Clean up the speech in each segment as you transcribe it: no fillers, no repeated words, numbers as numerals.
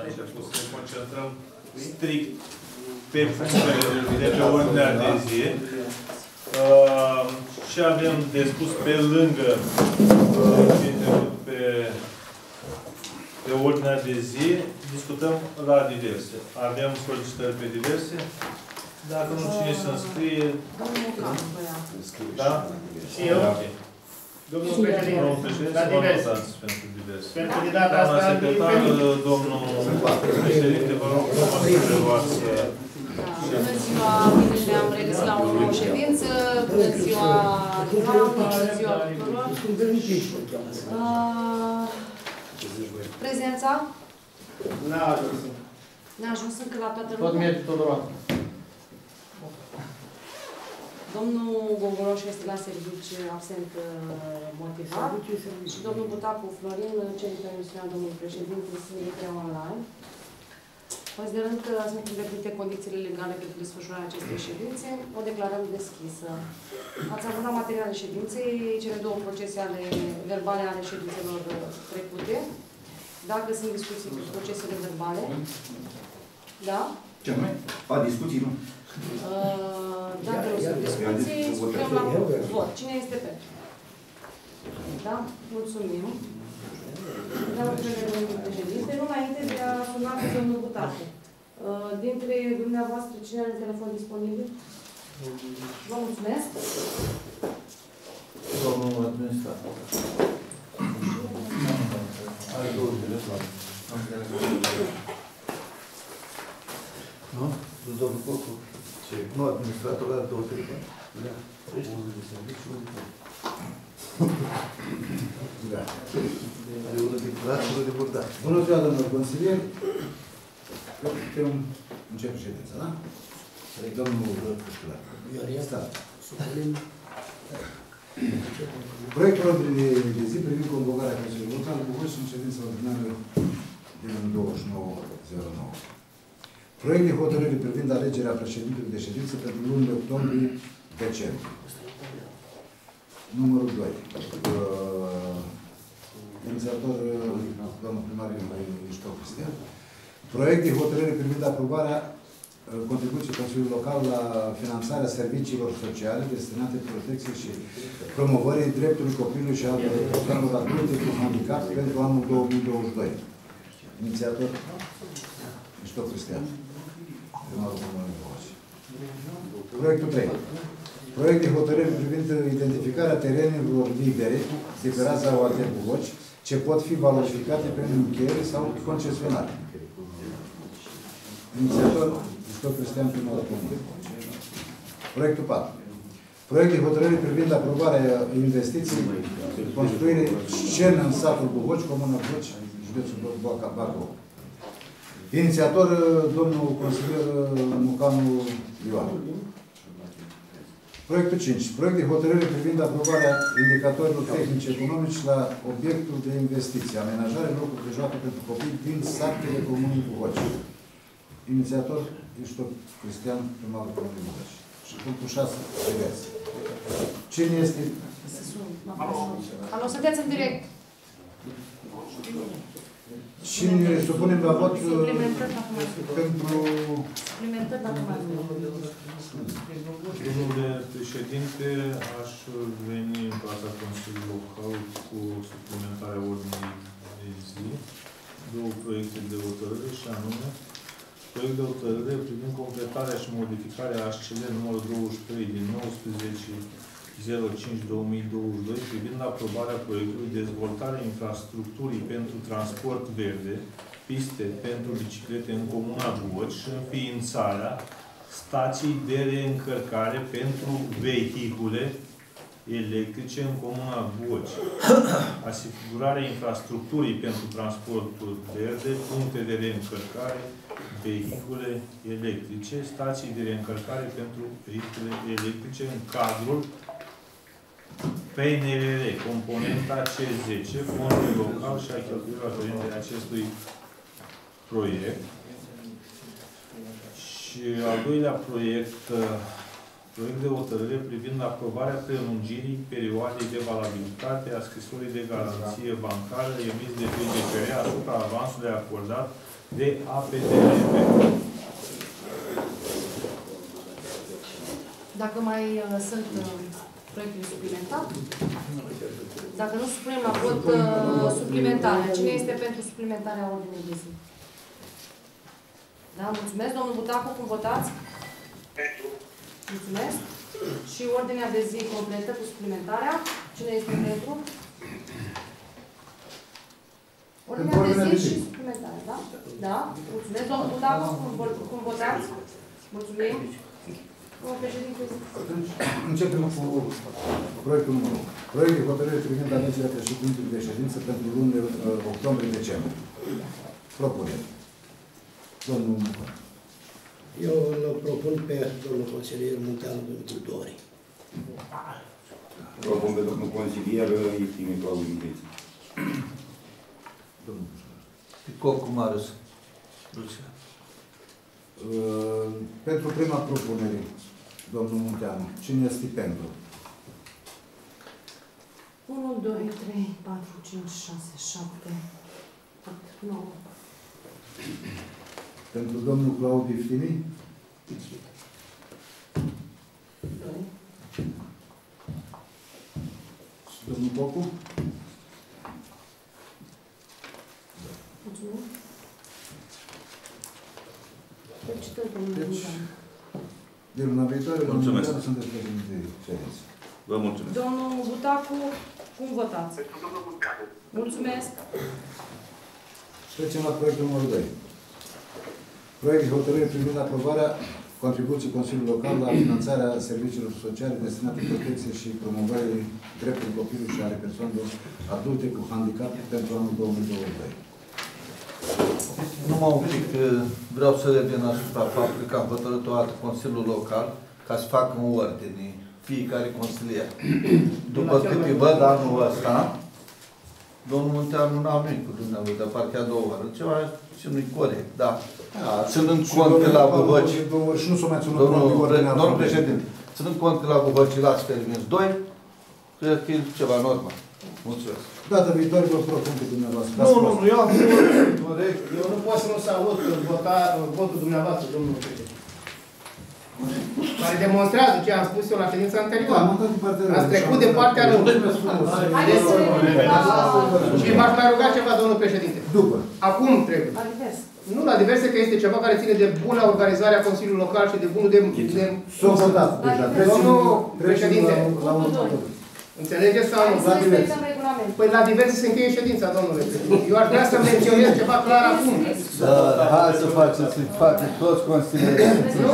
început să ne concentrăm strict pe punctele de pe ordinea de zi. Ce avem de spus pe lângă pe ordinea de zi, discutăm la diverse. Avem solicitări pe diverse. Dacă nu, cine să înscrie? Da? Și eu? Domnul președinte, la diverse. Pentru diverse. Pentru de data asta... Doamna secretar, domnul președinte, vă rog să preluați. Bună ziua, bine ne-am regăsit la o nouă ședință. Bună ziua, bună ziua tuturor. Prezența? N-a ajuns. N-a ajuns încă la toată Tot lumea? merge totodată. Domnul Gogoroș este la serviciu absent motivat și domnul Butacu Florin cere permisiunea domnului președinte să intre online. Considerând că sunt îndeplinite condițiile legale pentru desfășurarea acestei ședințe, o declarăm deschisă. Ați avut la materialele ședinței cele două procese verbale ale ședințelor trecute. Dacă sunt discuții cu procesele verbale, da? Ce mai? A, discuții, nu? Dacă nu sunt discuții, supunem la vot. Cine este pentru? Da? Mulțumim. Vreau să vedem domnul președinte, nu înainte de a suna pe domnul Butacu. Dintre dumneavoastră, cine are telefon disponibil? Vă mulțumesc. Domnul administrator. Are două telefoane. Nu? Domnul Cocu. Nu, administratorul are două telefoane. Da. Unul de serviciu, unul de da. Are unul de curat și unul de burdat. Bună ziua, domnul consilier. Putem începe ședința, da? Domnul Câșcular. Proiectul ordinii de zi privind convocarea Consiliului Local București în ședința ordinară din 29.09. Proiect de hotărâre privind alegerea președintelui de ședință pentru lunile octombrie-decembrie. Numărul 2. Inițiator, domnul primar Iștov Cristian. Proiect de hotărâre privind aprobarea contribuției Consiliului Local la finanțarea serviciilor sociale destinate protecției și promovării dreptului copilului și al persoanelor adulte cu handicap pentru anul 2022. Inițiator Iștov Cristian. Primarul Comunului București. Proiectul 3. Proiect de hotărâre privind identificarea terenurilor libere de pe raza Walter Bugoci, ce pot fi valorificate prin încheiere sau concesionare. Inițiator Iștov Cristian, primarul Comunului. Proiectul 4. Proiect de hotărâre privind aprobarea investiției construire scenă în satul Bugoci, Comuna Bugoci, județul Bacău. Inițiator, domnul consilier Mucanu Ioan. Proiectul 5. Proiect de hotărâre privind aprobarea indicatorilor tehnici economici la obiectul de investiție, amenajare locuri de joacă pentru copii din satele Comunii Bugoci. Inițiator Iștov Cristian, primarul Comunii Bugoci. Și punctul 6, diverse. Cine este? Alo, sunteți în direct. Cine supunem la vot Suplimentări acum. pentru... Suplimentări acum. Domnule președinte, aș veni în fața Consiliului Local cu suplimentarea ordinii de zi. Două proiecte de hotărâre și anume proiect de hotărâre privind completarea și modificarea HCL numărul 23 din 19.05.2022 privind aprobarea proiectului dezvoltarea infrastructurii pentru transport verde, piste pentru biciclete în Comuna Bugoci și înființarea stații de reîncărcare pentru vehicule electrice în Comuna Bugoci. Asigurarea infrastructurii pentru transportul verde, puncte de reîncărcare, vehicule electrice, stații de reîncărcare pentru vehicule electrice în cadrul PNRR, componenta C10, fondul local și a cheltuielor aferente acestui proiect. Și al doilea proiect, proiect de hotărâre privind aprobarea prelungirii perioadei de valabilitate a scrisorii de garanție bancară emis de BGPR asupra avansului acordat de APDRP. Dacă mai sunt proiecte suplimentare? Dacă nu supunem la vot suplimentarea. Cine este pentru suplimentarea ordinei de zi? Da, mulțumesc. Domnul Butacu, cum votați? Pentru. Mulțumesc. Și ordinea de zi completă cu suplimentarea. Cine este pentru? Ordinea de zi și suplimentare, da? Da. Mulțumesc. Domnul Butacu, cum votați? Mulțumim. Domnul președinte. Atunci, începem cu proiectul numărul 1. Proiect de hotărâre privind alegerea președintelui de ședință pentru lunile octombrie-decembrie. Propunere. Domnul Eu îl propun pe domnul consilier Munteanu Dumitru Dori. Propun pe domnul consilier Iftime Claudiu. Domnul Picocu Marius. Lucia. Pentru prima propunere, domnul Munteanu, cine este pentru? 1, 2, 3, 4, 5, 6, 7, 8, 9. Pentru domnul Claudiu Iftime? 2. Și domnul Pocu? Mulțumim. Felicitări, domnule Deci, Munteanu. de luna viitoare, domnul Mulțumesc. Munteanu sunteți președinte de ședință. Vă mulțumesc. Domnul Butacu, cum votați? Pentru domnul Munteanu. Mulțumesc. Trecem la proiectul numărul 2. Proiect de hotărâre privind aprobarea contribuției Consiliului Local la finanțarea serviciilor sociale destinate protecției și promovării drepturilor copilului și ale persoanelor adulte cu handicap pentru anul 2022. Numai un pic, vreau să revin asupra faptului că am hotărât o dată Consiliul Local ca să facă în ordine fiecare consilier. După câte văd anul ăsta, domnul Munteanu n-am venit cu dumneavoastră, dar parcă a doua oară. Ceva ce nu-i corect, da. Ținând cont că la Buhăci, Și nu s-o mai ținut domnul președinte, ținând cont că la Buhăci l-ați permis 2, cred că e ceva normal. Mulțumesc. Data viitoare vă propun pe dumneavoastră. Nu, eu am corect. Eu nu pot să nu salut votul dumneavoastră, domnul președinte. Care demonstrează ce am spus eu la ședința anterioară. Ați trecut de partea lor. Haideți să revenim la... Și m-aș mai ruga ceva, domnul președinte. După. Acum trebuie. La divers. Nu la diverse, că este ceva care ține de bună organizare a Consiliului Local și de bunul de... S-o votat deja. Domnul președinte. La următorul. Înțelegeți sau nu? Hai să respectăm regulamentul. Păi la diverse se încheie ședința, domnule președinte. Eu aș vrea să menționez ceva clar acum. Da, hai să faceți toți consilierii.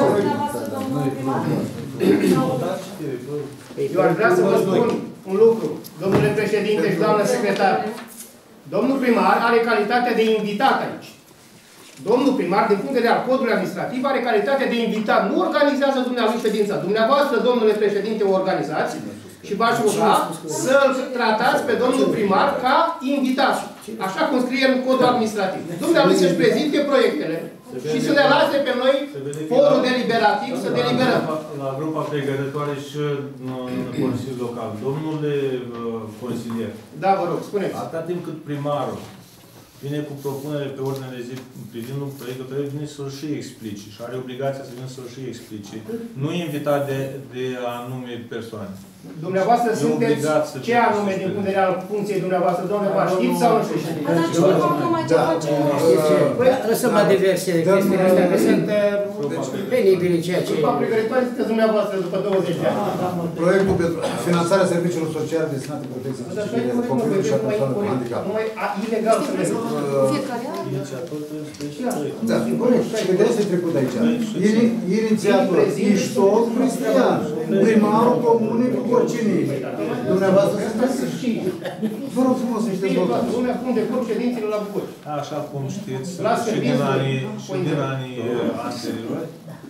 Eu aș vrea să vă spun un lucru, domnule președinte și doamnă secretar. Domnul primar are calitatea de invitat aici. Domnul primar, din punct de vedere al codului administrativ, are calitatea de invitat. Nu organizează dumneavoastră ședința. Dumneavoastră, domnule președinte, o organizați și v-aș ruga să-l tratați pe domnul primar ca invitat. Așa cum scrie în codul administrativ. Dumneavoastră să-și prezinte proiectele și să ne lase pe noi forul deliberativ să deliberăm. La grupa pregătitoare și în Consiliul Local. Domnule consilier, Da, vă rog, spuneți. atâta timp cât primarul vine cu propunere pe ordine de zi privind un proiect, trebuie vine să-l și explice și are obligația să vină să-l și explice. Nu e invitat de anume persoane. Dumneavoastră sunteți ce anume din punct de vedere al funcției dumneavoastră, domnule, vă știți sau nu știți? Dar ce nu mai ce facem? Lăsăm-mă diverse chestiile astea, că sunt penibile ceea ce... După pregătitoare sunteți dumneavoastră după 20 de ani. Proiectul pentru finanțarea serviciilor sociale destinate protecției civile copilului și a persoanelor cu handicap. Numai ilegal să le zic. Fiecare an? Inițiator trebuie să fie Da, corect. Și că de asta e trecut aici. Inițiator, Iștov Cristian, primarul comunei cu oricine. Dumneavoastră sunteți. Vă rog frumos să știți votat. Lumea cum decurg ședințele la București. Așa cum știți, La și din anii anteriori,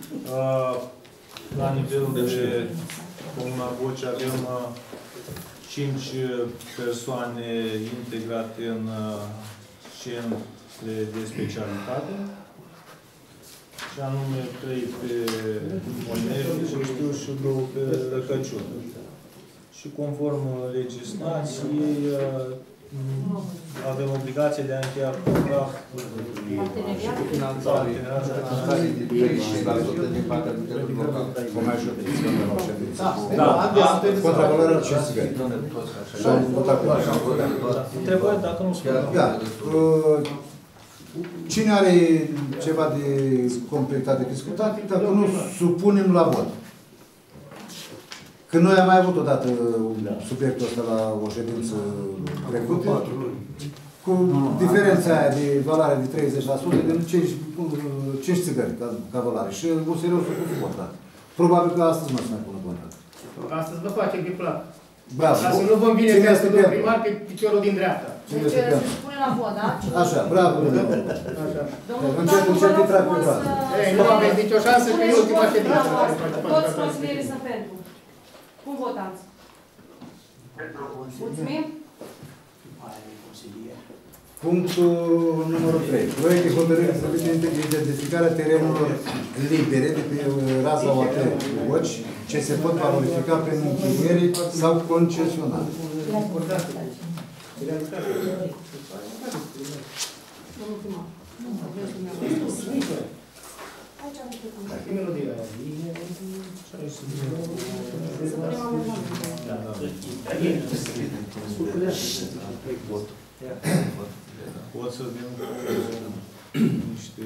la nivelul de Comuna Boci avem 5 persoane integrate în centre de specialitate, și anume 3 pe Monevi și știu și 2 pe Răcăciun. Și conform legislației, avem obligație de a încheia contract. Vom mai ajuta la ședință. Da. Contravaloarea 5 țigări. Întrebări dacă nu spune. Cine are ceva de completat de discutat, dacă nu, supunem la vot. Când noi am mai avut odată subiectul ăsta la o ședință trecută, cu diferența aia de valoare de 30%, de 5 țigări ca valoare. Și USR-ul s-a pus votat. Probabil că astăzi nu se mai pune votat. Astăzi vă face de plată. Bravo. Ca să nu vă îmbine pe asta, domnul primar, pe piciorul din dreapta. Deci se spune la vot, da? Așa, bravo. Încet, încet, îi trag pe braț. Nu aveți nicio șansă că e ultima ședință. Toți consilierii sunt pentru. Cum votați? Mulțumim. Punctul numărul 3. Proiect de hotărâre să de identificarea terenurilor libere de pe raza OAT Oci, ce se pot valorifica prin închiriere sau concesionare. Domnul primar. Pot să vin cu niște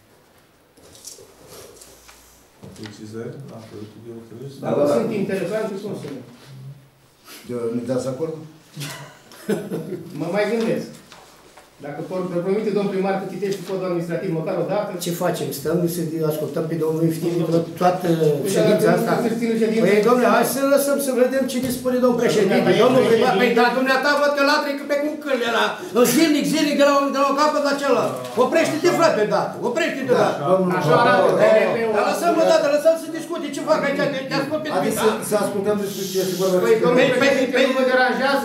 precizări la proiectul de hotărâre? Dacă sunt interesante, cum sunt? Ne dați acord? Mă mai gândesc. Dacă promite domnul primar că citești codul administrativ măcar o dată... Ce facem? Stăm să ascultăm pe domnul Iftini toată ședința asta? Păi, domnule, hai să lăsăm să vedem ce ne spune domnul președinte. Domnul primar, păi, dar dumneata văd că latră pe cum cârle la... Zilnic, de la un capăt la celălalt. Oprește-te, frate, dată. Oprește-te, dată. Așa arată. Dar lăsăm o dată, lăsăm să discute. Ce fac aici? Te ascult pe tine. Adică să ascultăm despre ce se vorbește. Păi, domnul președinte, nu vă deranjează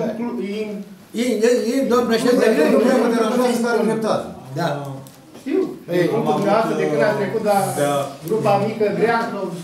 Domnul președinte, nu mă deranjează, stare în dreptate. Da. Știu. Punctul dumneavoastră de când ați trecut la grupa mică, grea.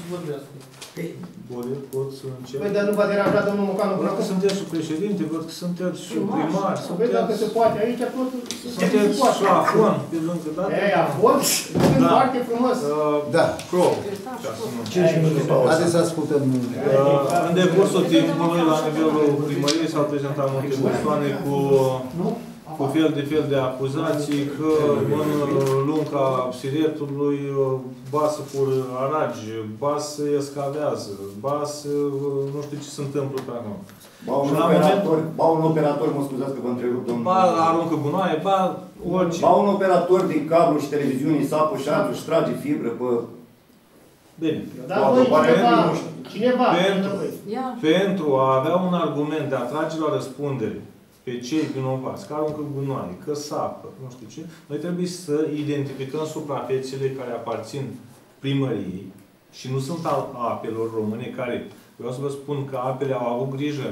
Pot să încep? Păi, dar nu v-a deranjat domnul Mocanu până Văd că acum? sunteți și președinte, văd că sunteți și primar, Păi, dacă se poate aici, totul sunteți și afon, pe lângă dată. Ei, afon? Sunt foarte frumos. Da. Crow. 5 minute pauză. Haideți să ascultăm. În decursul timpului, la nivelul primăriei, s-au prezentat multe persoane cu fel de acuzații că în lunca Siretului ba să pur aragi, ba să escavează, ba să nu știu ce se întâmplă pe acolo. Ba un operator, mă scuzați că vă întrerup, domnul. Ba aruncă gunoaie, ba orice. Ba un operator din cablu și televiziunii sapă șanțul și trage fibră pe... Bine. Dar voi cineva, Pentru a avea un argument de a trage la răspundere pe cei vinovați, că aruncă gunoaie, că sapă, nu știu ce, noi trebuie să identificăm suprafețele care aparțin primăriei și nu sunt al apelor române care, vreau să vă spun că apele au avut grijă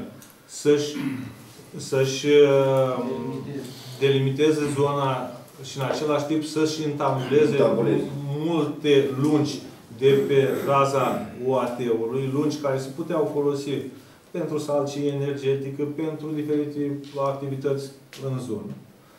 să-și delimiteze zona și în același timp să-și intabuleze multe lungi de pe raza OAT-ului, lungi care se puteau folosi pentru salcie energetică, pentru diferite activități în zonă.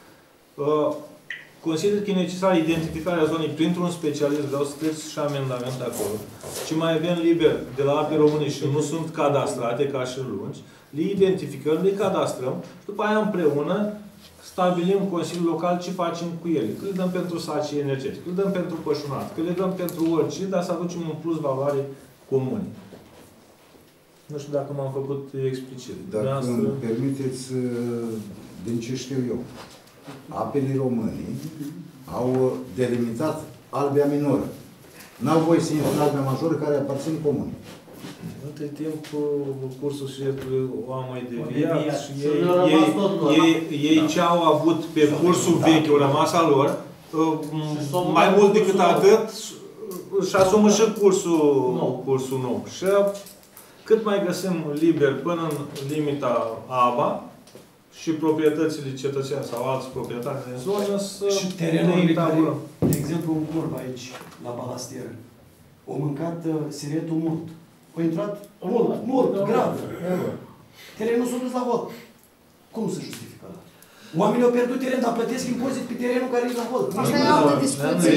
Consider că e necesară identificarea zonei printr-un specialist, vreau să scrieți și amendament acolo, și mai avem liber de la ape române și nu sunt cadastrate ca și lungi, le identificăm, le cadastrăm și după aia împreună stabilim Consiliul Local ce facem cu ele. Că le dăm pentru salcie energetică, că le dăm pentru pășunat, că le dăm pentru orice, dar să aducem un plus valoare comune. Nu știu dacă m-am făcut explicit. Dacă îmi permiteți, din ce știu eu, apele române au delimitat albia minoră. N-au voie să intre în albia majoră care aparțin comunei. Între timp, cursul Siretului o am mai deviat și ei ce au avut pe cursul vechi, au rămas a lor, mai mult decât atât, își asumă și cursul nou. Și cât mai găsim liber până în limita ABA și proprietățile cetățeni sau alți proprietari din zonă să și terenurile care, de exemplu, în curb aici, la balastieră, au mâncat siretul mult. Au intrat mult, grav. Terenul s-a dus la vot. Cum se justifică ăla? Oamenii au pierdut teren, dar plătesc impozit pe terenul care e la hol. Asta e altă discuție.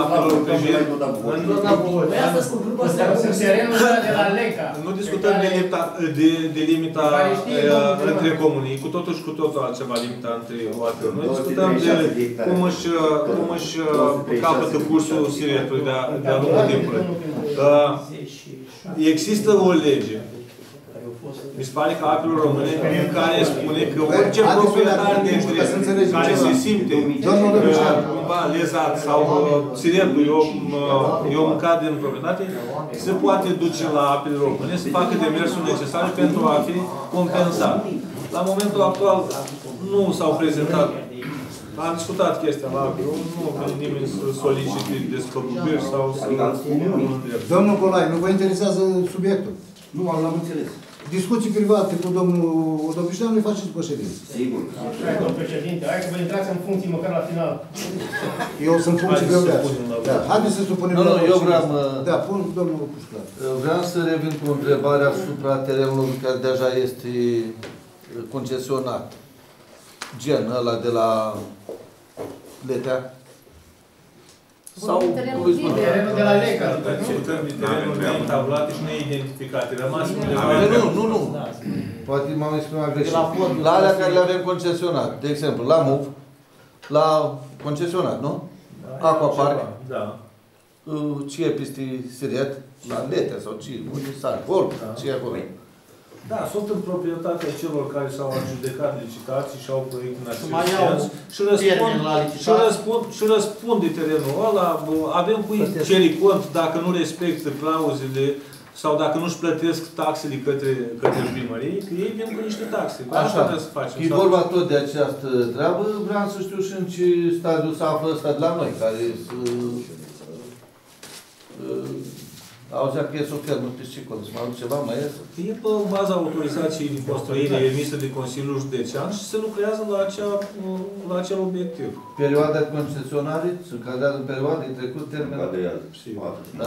Terenul de la Leca. Nu discutăm de limita între comunii, cu totul și cu totul altceva limita între OAT-uri. Noi discutăm de cum își capătă cursul siretului de-a lungul timpului. Există o lege, mi se pare că Apelor Române, în care spune că orice proprietar de teren care se simte cumva lezat sau sirentul eu mâncat din proprietate, se poate duce la Apele Române să facă demersul necesar pentru a fi compensat. La momentul actual nu s-au prezentat. Am discutat chestia la Apele, nu a venit nimeni să solicite despăgubiri sau să... Domnul Colai, nu vă interesează subiectul? Nu, l-am înțeles. Discuții private cu domnul Odobiștean le faceți după ședință. Sigur. Domnul președinte, hai că vă intrați în funcții măcar la final. Eu sunt funcții greuleați. Haideți să supunem... Nu, eu vreau... Da, pun domnul Pușcar. Vreau să revin cu o întrebare asupra terenului care deja este concesionat. Gen ăla de la Letea. Sau terenul de la Leca. Terenul neîntabulate și neidentificate. Rămas Nu. Poate m-am exprimat greșit. La alea care le avem concesionat. De exemplu, la MUV, la concesionat, nu? Aquapark. Da. Ce e peste Siret? La Letea sau ce? Unde s-ar? Ce e acolo? Da, sunt în proprietatea celor care s-au adjudecat licitații și au proiect în acest sens și răspunde terenul ăla, avem cui ceri cont dacă nu respectă clauzele sau dacă nu-și plătesc taxele către primărie, că ei vin cu niște taxe. Așa, e vorba tot de această treabă, vreau să știu și în ce stadiu se află ăsta de la noi, care auzea că ies o fermă piscicol, să mă aduc ceva, mai ies? E pe baza autorizației de construire emisă de Consiliul Județean și se lucrează la acel obiectiv. Perioada de concesionare se încadrează în perioada de trecut termenul? Încadrează. Da.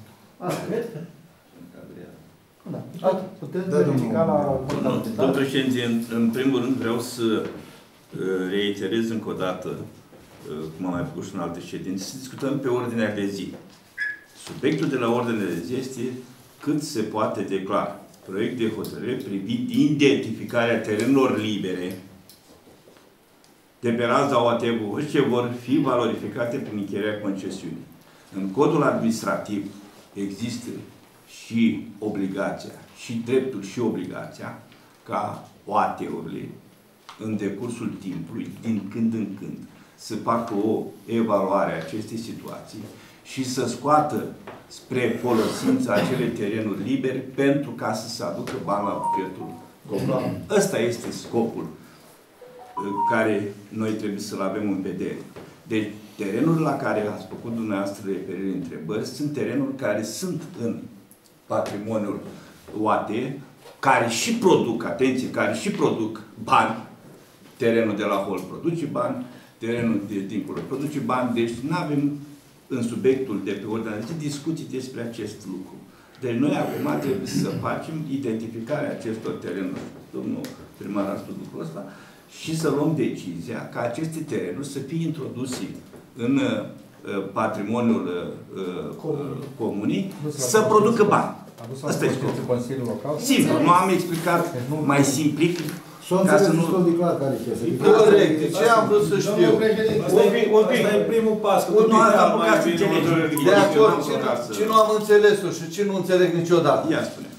Puteți verifica la... Domnul președinte, în primul rând vreau să reiterez încă o dată, cum am mai făcut și în alte ședințe, să discutăm pe ordinea de zi. Subiectul de la ordinea de zi este cât se poate declara proiect de hotărâre privind identificarea terenurilor libere de pe raza OAT-ului ce vor fi valorificate prin încheierea concesiunii. În codul administrativ există și obligația, și dreptul și obligația ca OAT-urile în decursul timpului, din când în când, să facă o evaluare a acestei situații și să scoată spre folosință acele terenuri libere pentru ca să se aducă bani la bugetul comunal. Ăsta este scopul care noi trebuie să-l avem în vedere. Deci, terenurile la care ați făcut dumneavoastră referire întrebări sunt terenuri care sunt în patrimoniul OAT, care și produc, atenție, care și produc bani. Terenul de la Hol produce bani, terenul de dincolo produce bani, deci nu avem în subiectul de pe ordinea de zi discuții despre acest lucru. Deci noi acum trebuie să facem identificarea acestor terenuri, domnul primar a spus lucrul ăsta, și să luăm decizia ca aceste terenuri să fie introduse în patrimoniul comunii, să producă bani. Asta e scopul. Simplu, nu am explicat mai simplic. Ca să nu de clar care este. Corect, ce am vrut să știu? Asta e primul pas. De acord, ce nu am înțeles-o și ce nu înțeleg niciodată.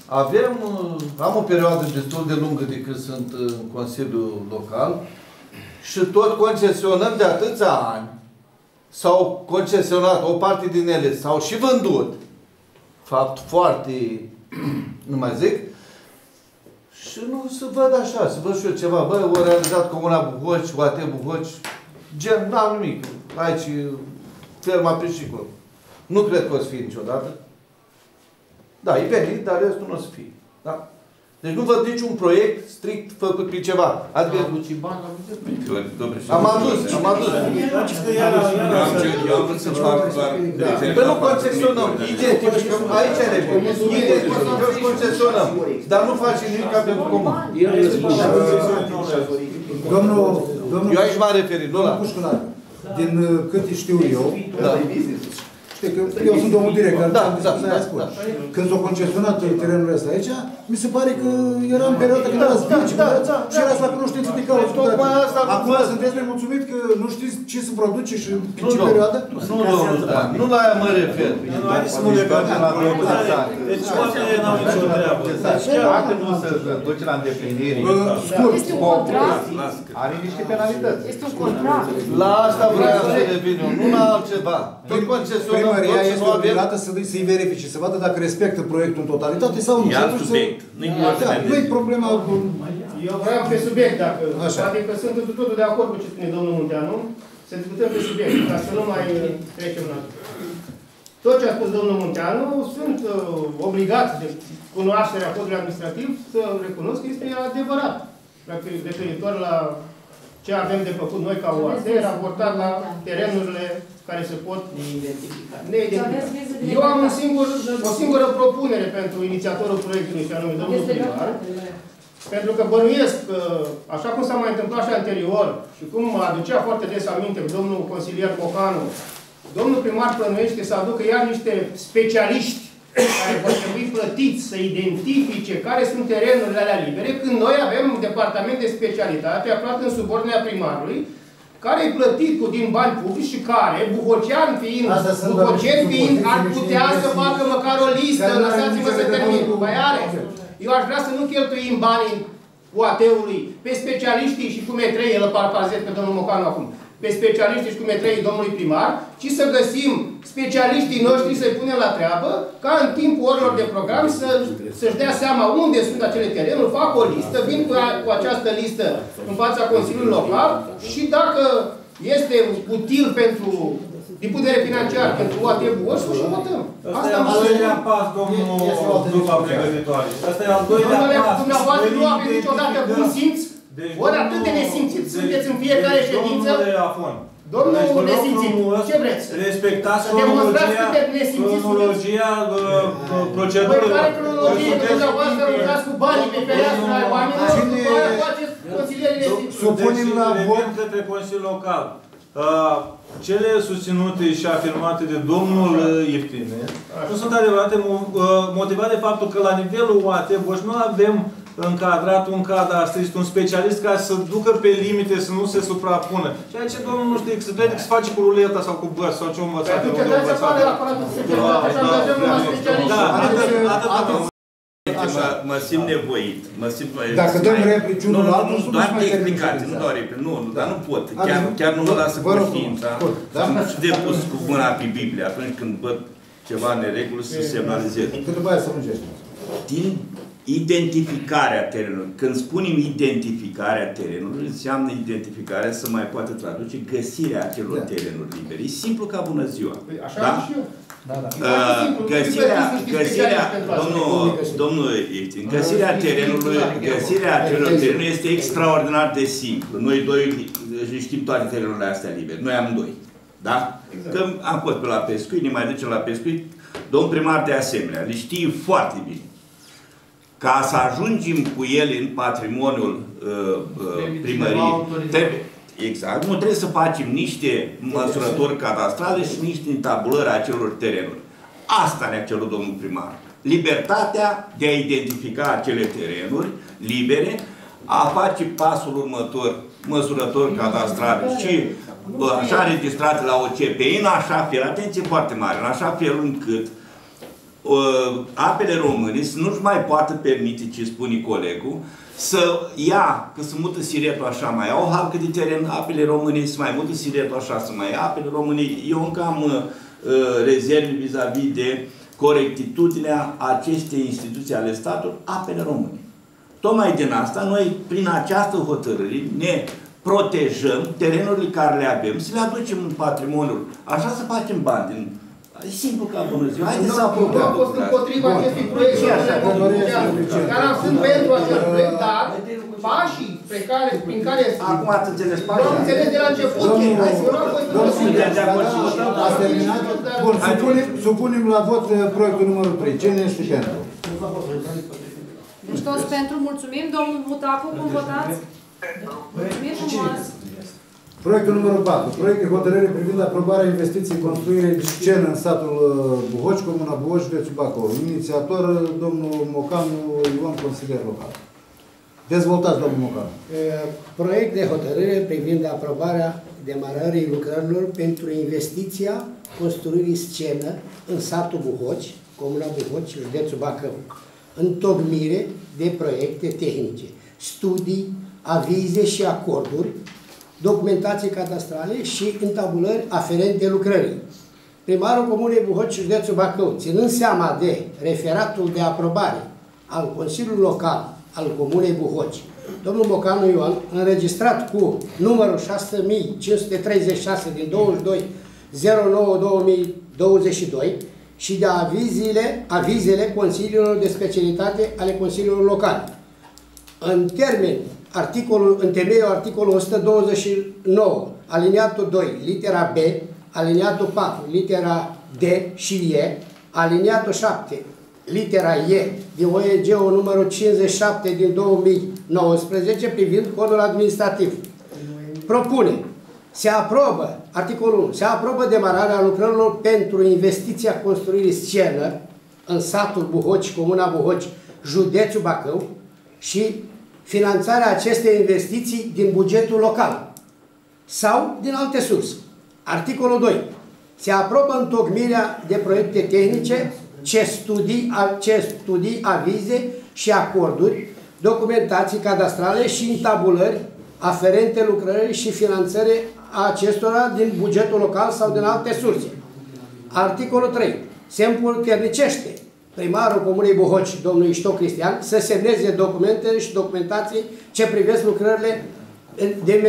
Am o perioadă destul de lungă de când sunt în Consiliul Local și tot concesionăm de atâția ani, s-au concesionat o parte din ele, s-au și vândut, fapt foarte, nu mai zic, și nu să văd așa, să văd și eu ceva. Bă, au realizat Comuna Buhoci, OAT Buhoci, gen, n-am nimic. Aici, ferma Piscicol. Nu cred că o să fie niciodată. Da, e venit, dar restul nu o să fie. Da? Deci nu văd niciun proiect strict făcut pe ceva. Adică... Am adus. Eu am vrut să fac doar... Păi nu concesionăm, identificăm, aici e repede. Identificăm și concesionăm. Dar nu facem nimic pentru comun. Domnul Eu aici m-am referit, nu la... Domnul Pușcălaru, din câte știu eu, știi că eu sunt omul director, când s-au concesionat terenurile astea aici, mi se pare că era în perioada când erați vici, și erați la cunoștință de cauză. Acum sunteți nemulțumit că nu știți ce se produce și în ce perioadă? Nu la aia mă refer. Haideți să nu legăm de la proprietare. Deci poate n-au nicio treabă. Dacă nu se duce la îndeplinire, Este un contract. are niște penalități. Este un contract. La asta vreau să revin eu, nu la altceva. Tot concesionăm, Primăria este obligată să-i verifice, să vadă dacă respectă proiectul în totalitate sau nu. E alt subiect. Nu-i problema cu... Eu vreau pe subiect, dacă... Adică sunt totul de acord cu ce spune domnul Munteanu, să discutăm pe subiect, ca să nu mai trecem la... Tot ce a spus domnul Munteanu, sunt obligat de cunoașterea codului administrativ să recunosc că este adevărat. Referitor la ce avem de făcut noi ca OAT, raportat la terenurile care se pot neidentifica. Eu am o singură propunere pentru inițiatorul proiectului, și anume domnul primar, pentru că bănuiesc că, așa cum s-a mai întâmplat și anterior, și cum aducea foarte des aminte domnul consilier Mocanu, domnul primar plănuiește să aducă iar niște specialiști care vor trebui plătiți să identifice care sunt terenurile alea libere, când noi avem un departament de specialitate aflat în subordinea primarului, care e plătit din bani publici și care, buhocean fiind, ar putea să facă măcar o listă, lăsați-mă să termin, eu aș vrea să nu cheltuim banii UAT-ului pe specialiștii și cu metrei, el parfrazez pe domnul Mocanu acum, pe specialiștii și cu metrei domnului primar, ci să găsim specialiștii noștri să-i punem la treabă, ca în timpul orelor de program să-și dea seama unde sunt acele terenuri, fac o listă, vin cu această listă în fața Consiliului Local și dacă este util pentru, din punct de vedere financiar, pentru UAT Buhoș, și votăm. Asta e al doilea pas, domnul Duba pregătitoare. Asta e al doilea pas. Dumneavoastră nu aveți niciodată bun simț? Ori atât de nesimțit sunteți în fiecare ședință? Domnul nesimțit, ce vreți? Respectați cronologia procedurilor. Păi care cronologie? Dumneavoastră lucrați cu banii pe fereastră ai oamenilor și după aia faceți consilierii nesimțit. Supunem la vot către Consiliul Local. Cele susținute și afirmate de domnul Iftine nu sunt adevărate, motivate de faptul că la nivelul UAT Boș nu avem încadrat un cadru strict, un specialist care să ducă pe limite, să nu se suprapună. Ceea ce domnul nu știe, să vede că se face cu ruleta sau cu băs sau ce învățat. Atunci dați afară aparatul specialitate și angajăm numai specialiști. Mă simt nevoit. Dacă dăm replici unul la altul, nu doar de explicații, nu doar replici. Nu, dar nu pot. Chiar nu mă lasă conștiința. Sunt și de pus cu mâna pe Biblie atunci când văd ceva neregulă să semnalizez. Cât după aia să lungești. Din identificarea terenului. Când spunem identificarea terenului, înseamnă identificarea să mai poate traduce găsirea acelor terenuri libere. E simplu ca bună ziua. Așa și eu. Găsirea acelor terenuri este extraordinar de simplu. Noi doi știm toate terenurile astea libere. Noi amândoi. Da? Că am fost pe la pescuit, ne mai ducem la pescuit. Domnul primar de asemenea, le știe foarte bine. Ca să ajungem cu ele în patrimoniul primăriei, exact, nu trebuie să facem niște măsurători cadastrale și niște întabulări a acelor terenuri. Asta ne-a cerut domnul primar. Libertatea de a identifica acele terenuri libere, a face pasul următor, măsurători cadastrale și așa înregistrate la OCP, în așa fel, atenție foarte mare, în așa fel încât apele române să nu-și mai poată permite, ce spune colegul, să ia, că se mută siretul așa, mai au o halcă de teren, apele române, să mai mută siretul așa, să mai ia apele române. Eu încă am rezerve vis-a-vis de corectitudinea acestei instituții ale statului, apele române. Tocmai din asta, noi, prin această hotărâre, ne protejăm terenurile care le avem, să le aducem în patrimoniul. Așa să facem bani din... E simplu ca bună ziua. Haideți să aprobăm. Nu am fost împotriva acestui proiect, dar am sunt pentru acest proiect, dar pașii prin care... Acum ați înțeles pașii? Nu am înțeles de la început. Ați terminat? Bun, supunem la vot proiectul numărul 3. Cine este pentru? Deci toți pentru, mulțumim. Domnul Butacu, cum votați? Mulțumim frumos. Proiectul numărul 4. Proiect de hotărâre privind aprobarea investiției construirii de scenă în satul Buhoci, Comuna Buhoci, județul Bacău. Inițiator, domnul Mocanu Ion, consilier local. Dezvoltați, domnul Mocanu. Proiect de hotărâre privind aprobarea demarării lucrărilor pentru investiția construirii scenă în satul Buhoci, Comuna Buhoci, județul Bacău. Întocmire de proiecte tehnice, studii, avize și acorduri, documentații cadastrale și întabulări aferente lucrării. Primarul Comunei Buhoci, județul Bacău, ținând seama de referatul de aprobare al Consiliului Local al Comunei Buhoci, domnul Mocanu Ioan, înregistrat cu numărul 6536 din 22/09/2022 și de avizele Consiliilor de Specialitate ale Consiliilor Locale. În temeiul articolul 129, aliniatul 2, litera B, aliniatul 4, litera D și E, aliniatul 7, litera E, din OEG-ul numărul 57 din 2019, privind codul administrativ. Propune, se aprobă, articolul 1, se aprobă demararea lucrărilor pentru investiția construirii scenă în satul Buhoci, Comuna Buhoci, județul Bacău și finanțarea acestei investiții din bugetul local sau din alte surse. Articolul 2. Se aprobă întocmirea de proiecte tehnice, ce studii, avize și acorduri, documentații cadastrale și întabulări aferente lucrării și finanțării acestora din bugetul local sau din alte surse. Articolul 3. Se împuternicește primarul Comunei Buhoci, domnul Ișto Cristian, să semneze documentele și documentații ce privesc lucrările de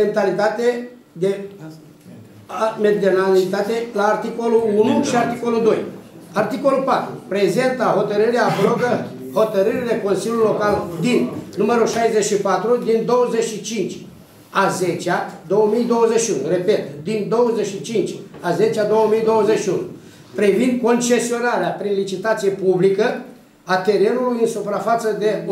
mentalitate la articolul 1 și articolul 2. Articolul 4. Prezenta hotărâre aprobă hotărârile Consiliului Local din numărul 64 din 25/10/2021. Repet, din 25/10/2021. Privind concesionarea prin licitație publică a terenului în suprafață de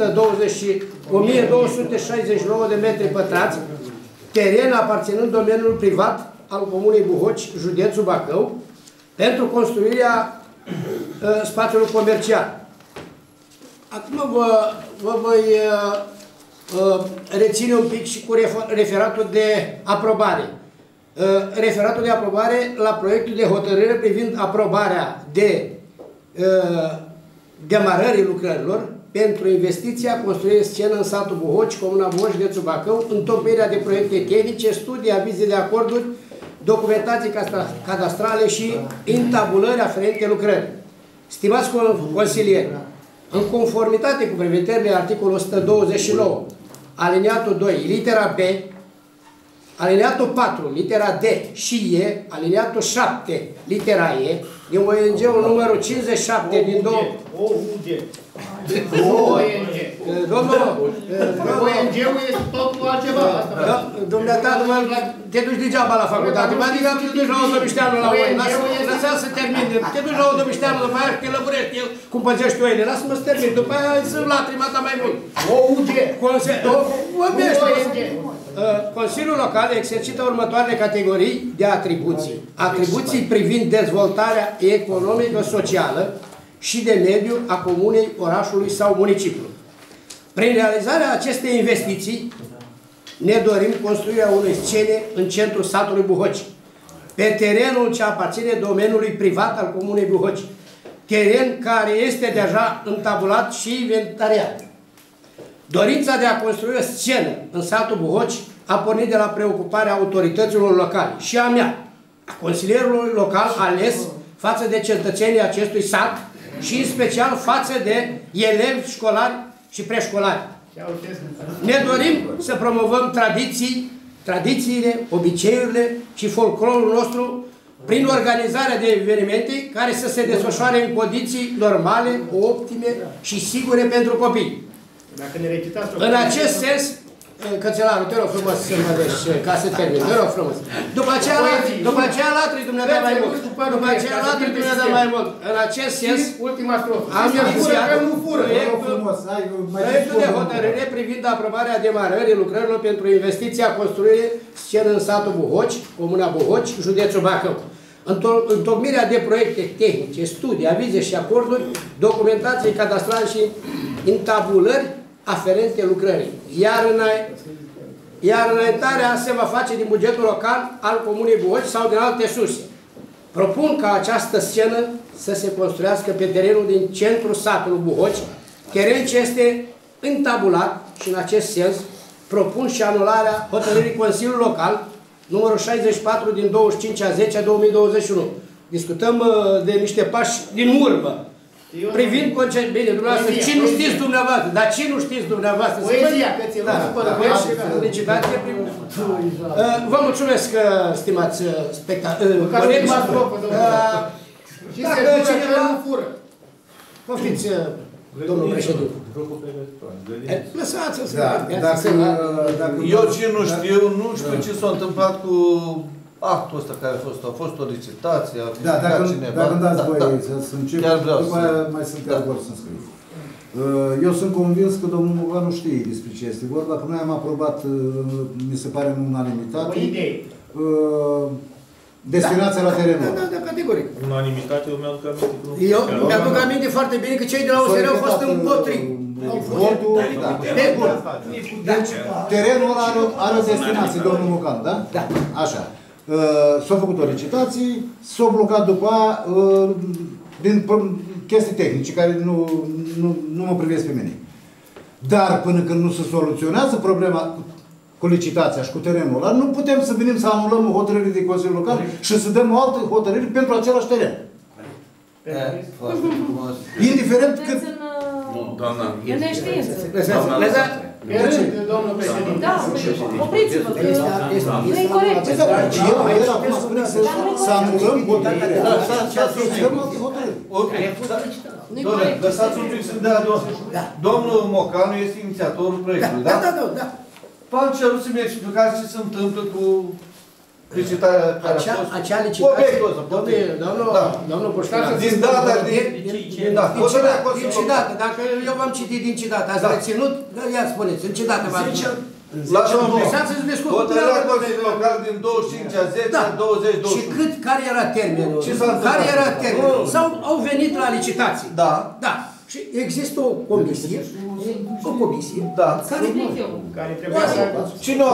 1269 de metri pătrați, teren aparținând domeniului privat al Comunei Buhoci, județul Bacău, pentru construirea spațiului comercial. Acum vă voi reține un pic și cu referatul de aprobare. Referatul de aprobare la proiectul de hotărâre privind aprobarea de demarării lucrărilor pentru investiția construirii scenă în satul Buhoci, Comuna Buhoci, județul Bacău, întocmirea de proiecte tehnice, studii, avize de acorduri, documentații cadastrale și întabulări aferente lucrări. Stimați consilieri, în conformitate cu prevederile articolul 129, aliniatul 2, litera B, aliniatul 4, litera D și E, aliniatul 7, litera E, din ONG-ul numărul 57 din 2... OUG. ONG-ul este totul altceva. Dumneata, te duci degeaba la facultate. Mă adică te duci la Odobișteanu la ONG. Lăsa-l să termine. Te duci la Odobișteanu, după aia te lăburești el cum păzești oile. Lasă-mă să termin. După aia sunt lacrima ta mai mult. OUG. Consiliul Local exercită următoarele categorii de atribuții. Atribuții privind dezvoltarea economică-socială și de mediu a comunei, orașului sau municipiului. Prin realizarea acestei investiții ne dorim construirea unei scene în centrul satului Buhoci, pe terenul ce aparține domeniului privat al Comunei Buhoci, teren care este deja întabulat și inventariat. Dorința de a construi o scenă în satul Buhoci a pornit de la preocuparea autorităților locale și a mea, a consilierului local ales față de cetățenii acestui sat și în special față de elevi școlari și preșcolari. Ne dorim să promovăm tradițiile, obiceiurile și folclorul nostru prin organizarea de evenimente care să se desfășoare în condiții normale, optime și sigure pentru copii. În acest sens, Cățelarul, te rog frumos să mă deci, ca să termin, te rog frumos. După aceea latri dumneata mai mult. După aceea latri dumneata mai mult. În acest sens, ultima strofă. Am inițiat proiectul de hotărâre privind aprobarea demarării lucrărilor pentru investiția construire scenă în satul Buhoci, comuna Buhoci, județul Bacău. Întocmirea de proiecte tehnice, studii, avize și acorduri, documentații cadastrale și intabulări aferente lucrării. Iar înaintarea se va face din bugetul local al Comunei Buhoci sau din alte surse. Propun ca această scenă să se construiască pe terenul din centrul satului Buhoci, teren ce este întabulat și în acest sens propun și anularea hotărârii Consiliului Local numărul 64 din 25/10/2021. Discutăm de niște pași din urmă. Privind concept, bine, dumneavoastră, ce nu știți dumneavoastră, dar ce nu știți dumneavoastră? Poezia, că ți-l licitație primul. Vă mulțumesc, stimați spectatori. Și se duce că nu fură. Poftiți, domnul președinte. Lăsați-o să Eu ce nu știu, nu știu ce s-a întâmplat cu actul ăsta care a fost. A fost o licitație, a dacă cineva. îmi dați voie să încep, după aia mai sunt de acord să scriu. Eu sunt convins că domnul Mogan nu știe despre ce este vorba, că noi am aprobat, mi se pare, în unanimitate, destinația la terenul. Da, categoric. Unanimitate, eu mi-aduc aminte. Eu mi-aduc aminte foarte bine că cei de la OSR au fost împotrivi. Terenul ăla are o destinație, domnul Mocan, da? Da. Așa. S-au făcut o licitație, s-au blocat după aia din chestii tehnice care nu mă privesc pe mine. Dar până când nu se soluționează problema cu licitația și cu terenul ăla, nu putem să venim să anulăm o hotărâre de Consiliul Local și să dăm o altă hotărâre pentru același teren. Indiferent cât... Doamna. E neștiință. Domnul președinte. Da, opriți-vă. Nu e corect. Eu acum spun să anulăm hotărârea. Nu e corect. Lăsați un pic să dea domnul Mocanu este inițiatorul proiectului, da? Da. V-am cerut să-mi explicați ce se întâmplă cu licitarea care a fost. Acea licitație, domnul Pușcaș, din data de... Din ce dată? Dacă eu v-am citit din ce dată, ați reținut, ia spuneți, în ce dată v-am citit? Lăsați-ți discutul. Hotărârea Consiliului Local din 25/10/2021. Și care era termenul? Care era termenul? Sau au venit la licitații? Da. Și există o comisie, care trebuia să... Cine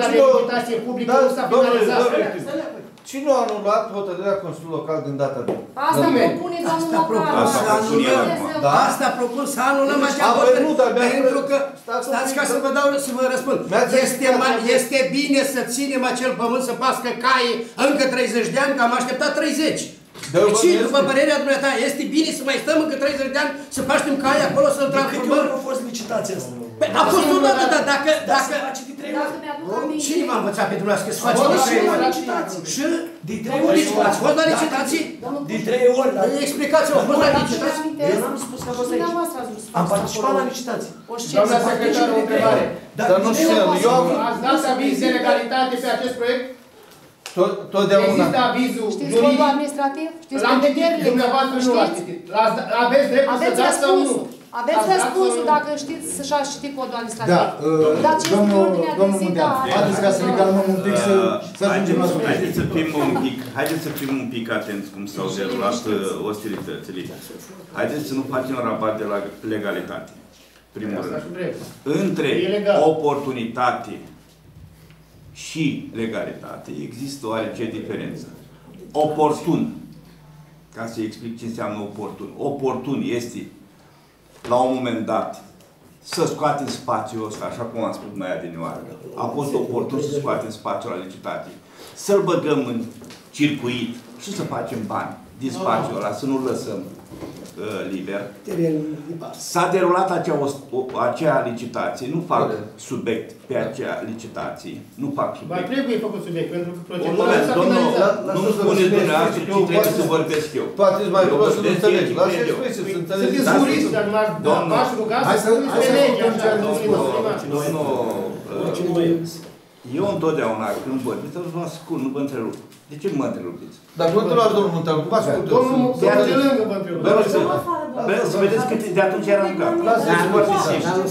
a anulat hotărârea Consiliului Local din data de... Asta propune domnul Mocan. Asta propun să anulăm acea hotărâre. Pentru că, stați ca să vă răspund. Este bine să ținem acel pământ să pască caie încă 30 de ani, că am așteptat 30. Deci, după părerea dumneata, este bine să mai stăm încă 30 de ani să paștem caia acolo, să-l transformăm? De câte ori a fost licitația asta? A fost o dată, dar dacă... Cine m-a învățat pe dumneavoastră să faceți de 3 ori? Și? De 3 ori? Ați fost la licitații? De 3 ori. Explicați-o, a fost la licitații? Eu n-am spus că a fost aici. Am participat la licitații. Doamna secretar, o întrebare. Dar nu știu, eu am... Ați dat aviz de legalitate pe acest proiect? Totdeauna. Există avizul juridic. Știți codul administrativ? Știți prevederile? Dumneavoastră nu l-ați citit. Aveți dreptul să dați sau nu? Aveți răspunsul dacă știți să-și ați citit codul administrativ. Da, domnul Muntean, haideți ca să ne calmăm un pic să ajungem la subiect. Haideți să fim un pic atenți cum s-au derulat ostilitățile. Haideți să nu facem rabat de la legalitate. Primul rând. Între oportunitate și legalitate există oarece diferență. Oportun, ca să explic ce înseamnă oportun. Oportun este, la un moment dat, să scoatem spațiul ăsta, așa cum am spus mai adinioară. A fost oportun să scoatem spațiul la licitație. Să-l băgăm în circuit și să facem bani din spațiul ăla, să nu-l lăsăm liber. S-a derulat acea licitație, nu fac subiect pe acea licitație, nu fac subiect. Ba trebuie făcut subiect, pentru că procedura s-a finalizat. Nu îmi spuneți dumneavoastră ce trebuie să vorbesc eu. Poate ești mai prost să nu înțelegi. Lasă expresie, să înțelegi. Sunteți jurist, dar v-aș ruga să spuneți pe lege așa, Eu întotdeauna când vorbesc, vă ascult, nu vă întrerup. De ce mă întrerupiți? Dacă nu întrebați, domnul, nu întrerup. Domnul de lângă vă întrerup. Vreau să vedeți că de atunci eram gata. Lasă-i foarte simplu.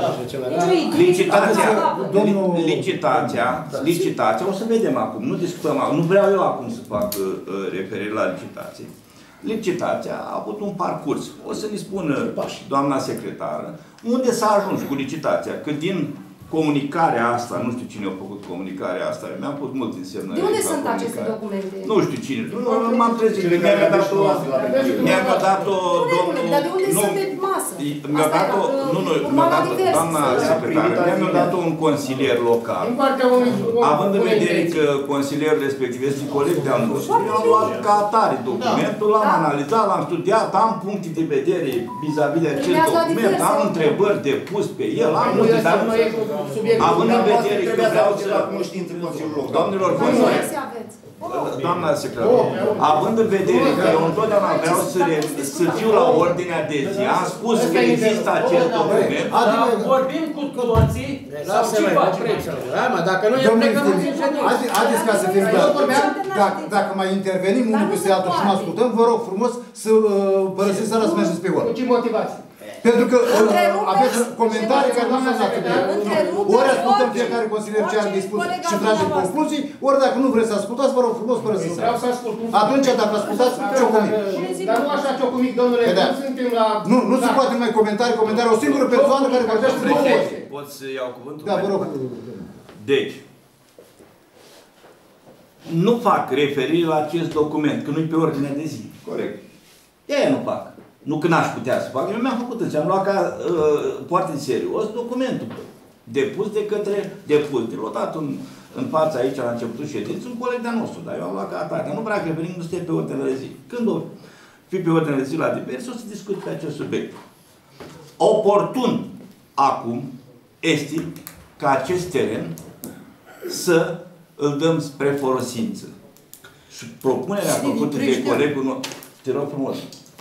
Licitația, o să vedem acum, nu discutăm acum, nu vreau eu acum să fac referire la licitație. Licitația a avut un parcurs. O să ne spună doamna secretară unde s-a ajuns cu licitația, că din comunicarea asta, nu știu cine a făcut comunicarea asta, mi-am pus mult însemnări. De unde sunt aceste documente? Nu știu cine. M-am trezit. Mi-a dat-o domnul... Dar de unde sunt pe masă? Mi-a dat-o... Nu, mi-a dat-o doamna secretară. Mi-a dat-o un consilier local. Având în vedere că consilierul respectiv este coleg de-al nostru, eu am luat ca atare documentul, l-am analizat, l-am studiat, am puncte de vedere vis-a-vis de acest document, am întrebări de pus pe el, am multe, dar având în vedere că vreau să... Doamnelor, doamna secretară, având în vedere că eu întotdeauna vreau să fiu la ordinea de zi, am spus că există acest document. Vorbim cu toții sau ce facem? Dacă nu e plecăm, haideți ca să fim clari. Dacă mai intervenim unul peste altul și nu ascultăm, vă rog frumos să părăsiți sala să mergeți pe oră. Cu ce motivați? Pentru că aveți comentarii care nu sunt atât de ori ascultăm fiecare consilier ce are de spus și tragem concluzii, ori dacă nu vreți să ascultați, vă rog frumos, părăsiți. Vreau să ascult. Atunci, dacă ascultați, ciocomic. Dar nu așa ciocomic, domnule, nu suntem la... Nu se poate mai comentarii, o singură persoană care vorbește de două ori. Pot să iau cuvântul? Da, vă rog. Deci, nu fac referire la acest document, că nu-i pe ordinea de zi. Corect. De-aia nu fac. Nu că n-aș putea să fac. Eu mi-am făcut însă, am luat ca foarte serios documentul depus de către depus. L-a dat în fața aici, la începutul ședinței, un coleg de-a nostru, dar eu am luat ca atare. Dar nu vreau că referim, nu stai pe ordinea de zi. Când o fi pe ordinea de zi la divers, o să discut pe acest subiect. Oportun acum este ca acest teren să îl dăm spre folosință. Și propunerea făcută de colegul nostru, te rog frumos,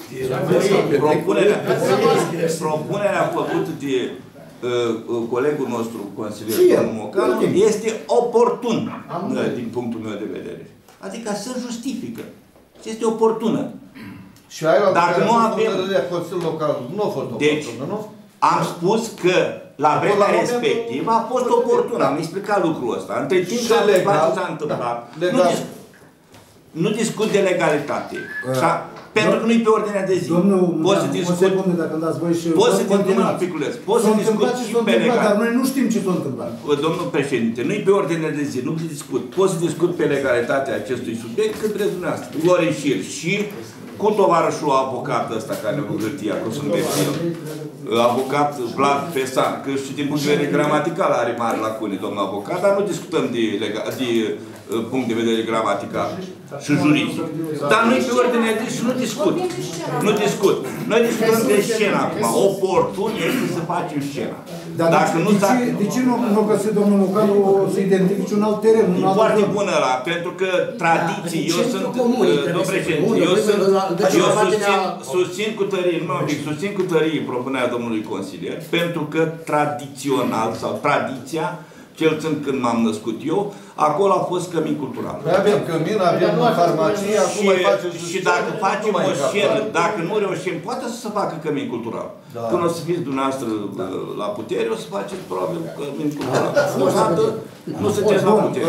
propunerea făcută de colegul nostru, consilier domnul Mocanu, este oportun din punctul meu de vedere. Adică se justifică. Este oportună. Și aia dacă nu avem... Consiliul Local nu a fost oportună, nu? Am spus că la vremea respectivă a fost oportună. Am explicat lucrul ăsta. Între timp ce s-a întâmplat. Nu discut de legalitate. Pentru că nu-i pe ordinea de zi. Domnul, o secundă, dacă îmi dați voi și... Poți să discut un piculeț. Poți să discut și pe legalitate. Dar noi nu știm ce s-a întâmplat. Domnul președinte, nu-i pe ordinea de zi, nu discut. Poți să discut pe legalitatea acestui subiect cât vreți dumneavoastră. Lorin Șir și cu tovarășul avocat ăsta care ne-a hârtia, că sunt vecin. Avocat Vlad Pesan, că și din punct de vedere gramatical are mari lacune, domnul avocat, dar nu discutăm de punct de vedere gramatical și juridic. Dar nu-i pe ordine de zi și nu discut. Nu discut. Noi discutăm de scenă acum. Oportun este să facem scena. Dacă nu de ce nu a găsit domnul Mocanu să identifice un alt teren? E foarte bun ăla, pentru că tradiții, eu sunt, domnul președinte, eu susțin cu tărie, susțin cu tărie propunerea domnului consilier, pentru că tradițional sau tradiția, cel țin când m-am născut eu, acolo a fost cămin cultural. Noi avem cămin, avem farmacie, acum mai facem... Și dacă facem o scenă, dacă nu reușim, poate să se facă cămin cultural. Când o să fiți dumneavoastră la putere, o să faceți probabil cămin cultural. Nu sunteți la putere.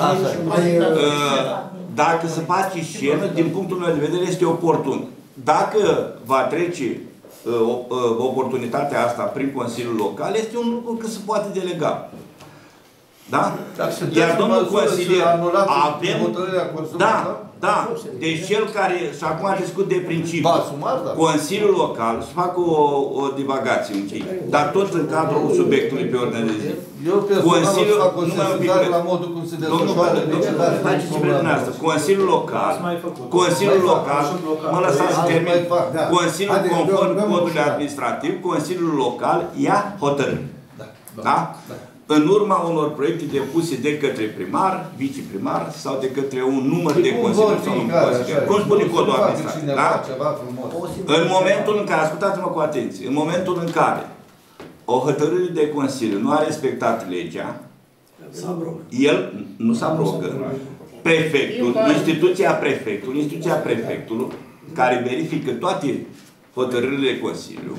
Dacă se face scenă, din punctul meu de vedere, este oportun. Dacă va trece oportunitatea asta prin Consiliul Local, este un lucru că se poate delega. Da? Iar domnul consilier, avem... Da. Deci cel care, și acum discut de principiu, Consiliul Local, să fac o divagație închei, dar tot în cadrul subiectului pe ordine de zi. Consiliul, nu mai un la modul cum se desfășoară Consiliul Local, mă lăsați să termin, Consiliul conform codului administrativ, Consiliul Local ia hotărâri. Da? în urma unor proiecte depuse de către primar, viceprimar sau de către un număr de consilieri sau un consilier. Cum spune codul administrativ, da? În momentul în care, ascultați-mă cu atenție, în momentul în care o hotărâre de consiliu nu a respectat legea, el nu se abrogă. Prefectul, instituția prefectului, care verifică toate hotărârile de Consiliu,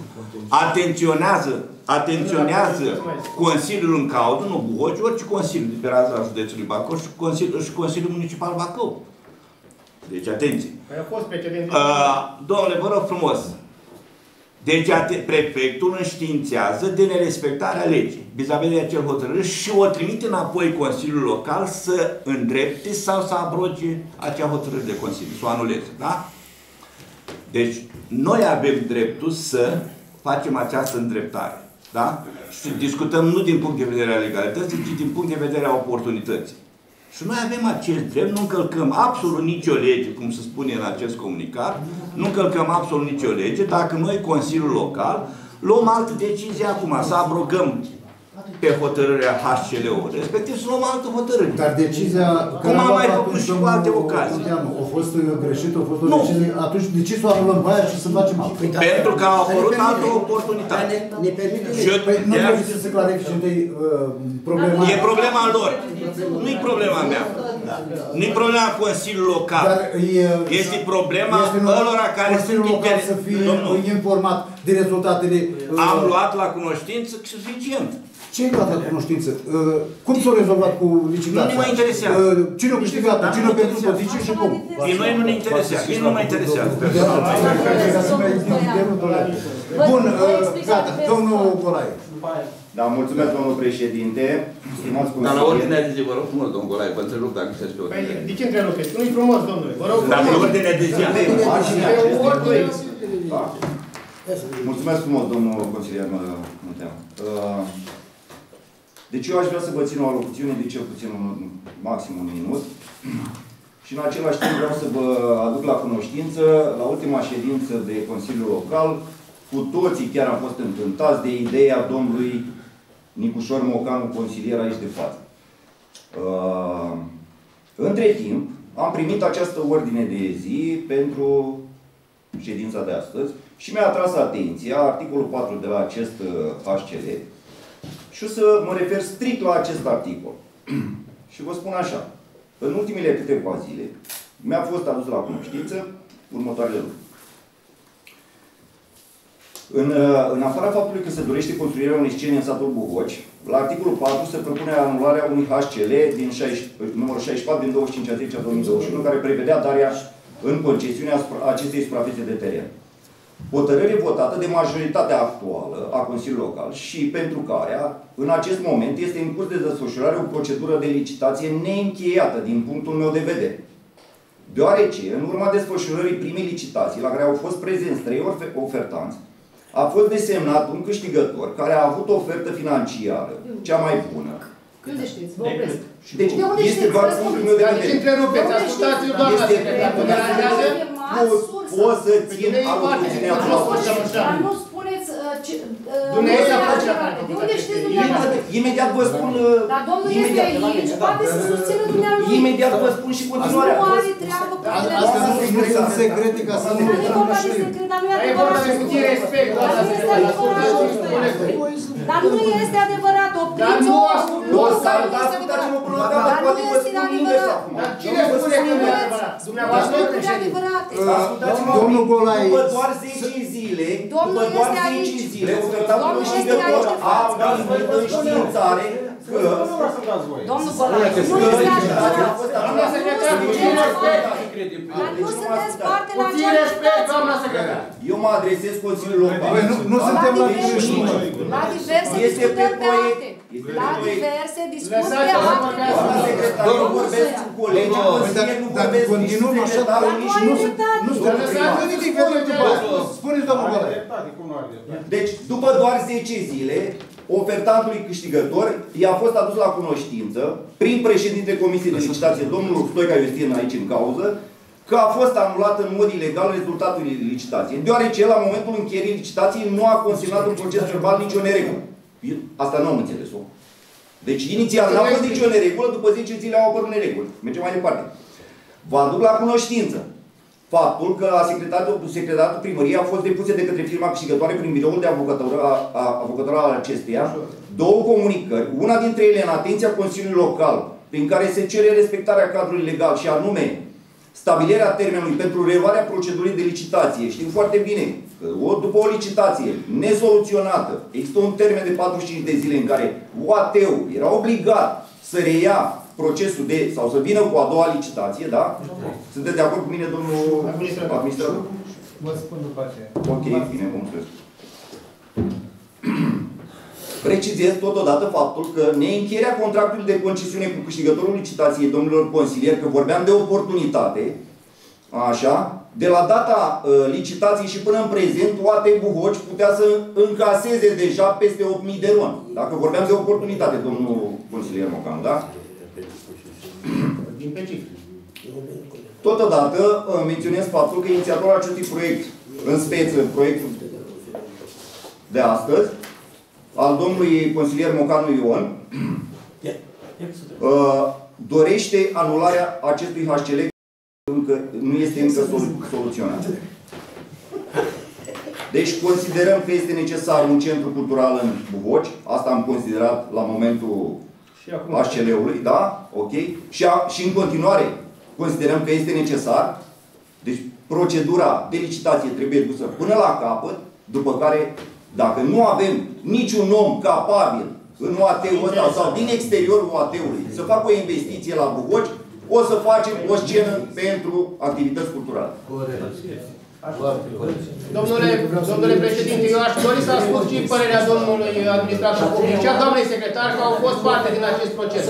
atenționează Consiliul în cauză, nu Buhoci, orice Consiliu de pe raza județului Bacău și Consiliul Municipal Bacău. Deci, atenție. Domnule, vă rog frumos. Deci, prefectul înștiințează de nerespectarea legii vis-a-vis de acel hotărâre și o trimite înapoi Consiliul Local să îndrepte sau să abroge acea hotărâre de Consiliu, să o anuleze. Da? Deci, noi avem dreptul să facem această îndreptare. Da? Și discutăm nu din punct de vedere a legalității, ci din punct de vedere a oportunității. Și noi avem acest drept, nu încălcăm absolut nicio lege, cum se spune în acest comunicat, nu încălcăm absolut nicio lege, dacă noi, Consiliul Local, luăm altă decizie acum, să abrogăm pe hotărârea HCL-ului, respectiv să luăm altă hotărâre. Dar decizia... Cum am mai făcut și cu alte ocazii. A fost greșită, a fost o decizie, atunci de ce să o anulăm pe aia și să facem altă? Pentru că a apărut altă oportunitate. Ne permite... Nu trebuie să clarifice întâi problema... E problema lor. Nu-i problema mea. Nu-i problema Consiliului Local. Este problema ălora care sunt interesați să fie informat de rezultatele... Am luat la cunoștință suficient. Ce-i luat la cunoștință? Cum s-a rezolvat cu licitația? Nu ne mai interesează. Cine a câștigat? Cine a pierdut poziție și cum? Din noi nu ne interesează. Nici nu mă interesează. Bun, gata. Domnul Golae. Da, mulțumesc, domnul președinte. Stimați consilieri. Dar la ordinea de zi, vă rog frumos, domnul Golae, vă înțeleg dacă sunteți pe ordinea de zi. De ce întrerupeți? Nu-i frumos, domnule. Vă rog frumos. Dar pe ordinea de zi. Mulțumesc frumos, domnul consilier Munteanu. Deci eu aș vrea să vă țin o alocuțiune de cel puțin maxim un minut și în același timp vreau să vă aduc la cunoștință, la ultima ședință de Consiliul Local, cu toții chiar am fost încântați de ideea domnului Nicușor Mocanu, consilier aici de față. Între timp, am primit această ordine de zi pentru ședința de astăzi și mi-a atras atenția articolul 4 de la acest HCL și o să mă refer strict la acest articol. Și vă spun așa, în ultimele câteva zile mi-a fost adus la cunoștință următoarele lucruri. În afara faptului că se dorește construirea unei scene în satul Buhoci, la articolul 4 se propune anularea unui HCL din numărul 64 din 25/10/2021, care prevedea darea în concesiunea acestei suprafețe de teren. Hotărâre votată de majoritatea actuală a Consiliului Local și pentru care, în acest moment, este în curs de desfășurare o procedură de licitație neîncheiată din punctul meu de vedere. Deoarece, în urma desfășurării primei licitații, la care au fost prezenți 3 ofertanți, a fost desemnat un câștigător care a avut o ofertă financiară, cea mai bună. Când știți? Vă opresc. Deci, este doar punctul meu de vedere. Deci întrerupeți, ascultați-l doamna secretar. Poți să țin alocuțiunea voastră. Dar nu spuneți... De unde știți dumneavoastră? Imediat vă spun... Dar domnul este aici, poate să susțină dumneavoastră. Imediat vă spun și continuarea. Nu are treabă cu Astea nu sunt secrete ca să nu știm. Dar nu e adevărat. Dar nu este adevărat. Opriți-o. Nu, ascultați-mă până la capăt, poate vă spun invers acum. Dar cine spune că nu e adevărat? Dumneavoastră? Domnul Golae. După doar 10 zile, ofertatul câștigător a primit înștiințare că... Domnul Golae, nu este adevărat. Doamna secretar, puțin respect. Dar nu sunteți parte la Puțin respect, doamna secretar. Eu mă adresez Consiliului Local. Nu suntem la La diverse discutăm pe acte. La diverse discutăm pe acte. Doamna secretar, eu vorbesc cu colegii, consilieri, nu vorbesc nici cu secretarul, nici Nu spuneți, domnul Golae. Deci, după doar 10 zile, ofertantului câștigător i-a fost adus la cunoștință, prin președintele Comisiei de Licitație, domnul Stoica Iustin aici în cauză, că a fost anulat în mod ilegal rezultatul licitației, deoarece la momentul încheierii licitației nu a consemnat un proces verbal nicio neregulă. Asta nu am înțeles-o. Deci inițial n-a fost nicio neregulă, după 10 zile au apărut nereguli. Mergem mai departe. Vă aduc la cunoștință faptul că la secretariatul primăriei au fost depuse de către firma câștigătoare prin biroul de avocatură al acesteia 2 comunicări, una dintre ele în atenția Consiliului Local, prin care se cere respectarea cadrului legal și anume stabilirea termenului pentru reluarea procedurii de licitație. Știm foarte bine că după o licitație nesoluționată, există un termen de 45 de zile în care OAT-ul era obligat să reia procesul de, sau să vină cu a doua licitație, da? Sunteți de acord cu mine, domnul administrator? Vă spun după aceea. Ok, bine, vă mulțumesc. Precizez totodată faptul că neîncheierea contractului de concesiune cu câștigătorul licitației, domnilor consilieri, că vorbeam de oportunitate, așa, de la data licitației și până în prezent, OAT Buhoci putea să încaseze deja peste 8.000 de ron. Dacă vorbeam de oportunitate, domnul consilier Mocanu, da? Totodată menționez faptul că inițiatorul acestui proiect, în speță, proiectul de astăzi, al domnului consilier Mocanu Ion, dorește anularea acestui HCL, încă nu este încă soluționat. Deci considerăm că este necesar un centru cultural în Buhoci, asta am considerat la momentul HCL-ului, da? Ok? Și în continuare considerăm că este necesar. Deci procedura de licitație trebuie dusă până la capăt, după care, dacă nu avem niciun om capabil în OAT-ul ăsta sau din exteriorul OAT-ului să facă o investiție la Buhoci, o să facem o scenă pentru activități culturale. Domnule președinte, eu aș dori să ascult și părerea domnului administrator public și a doamnei secretar, că au fost parte din acest proces.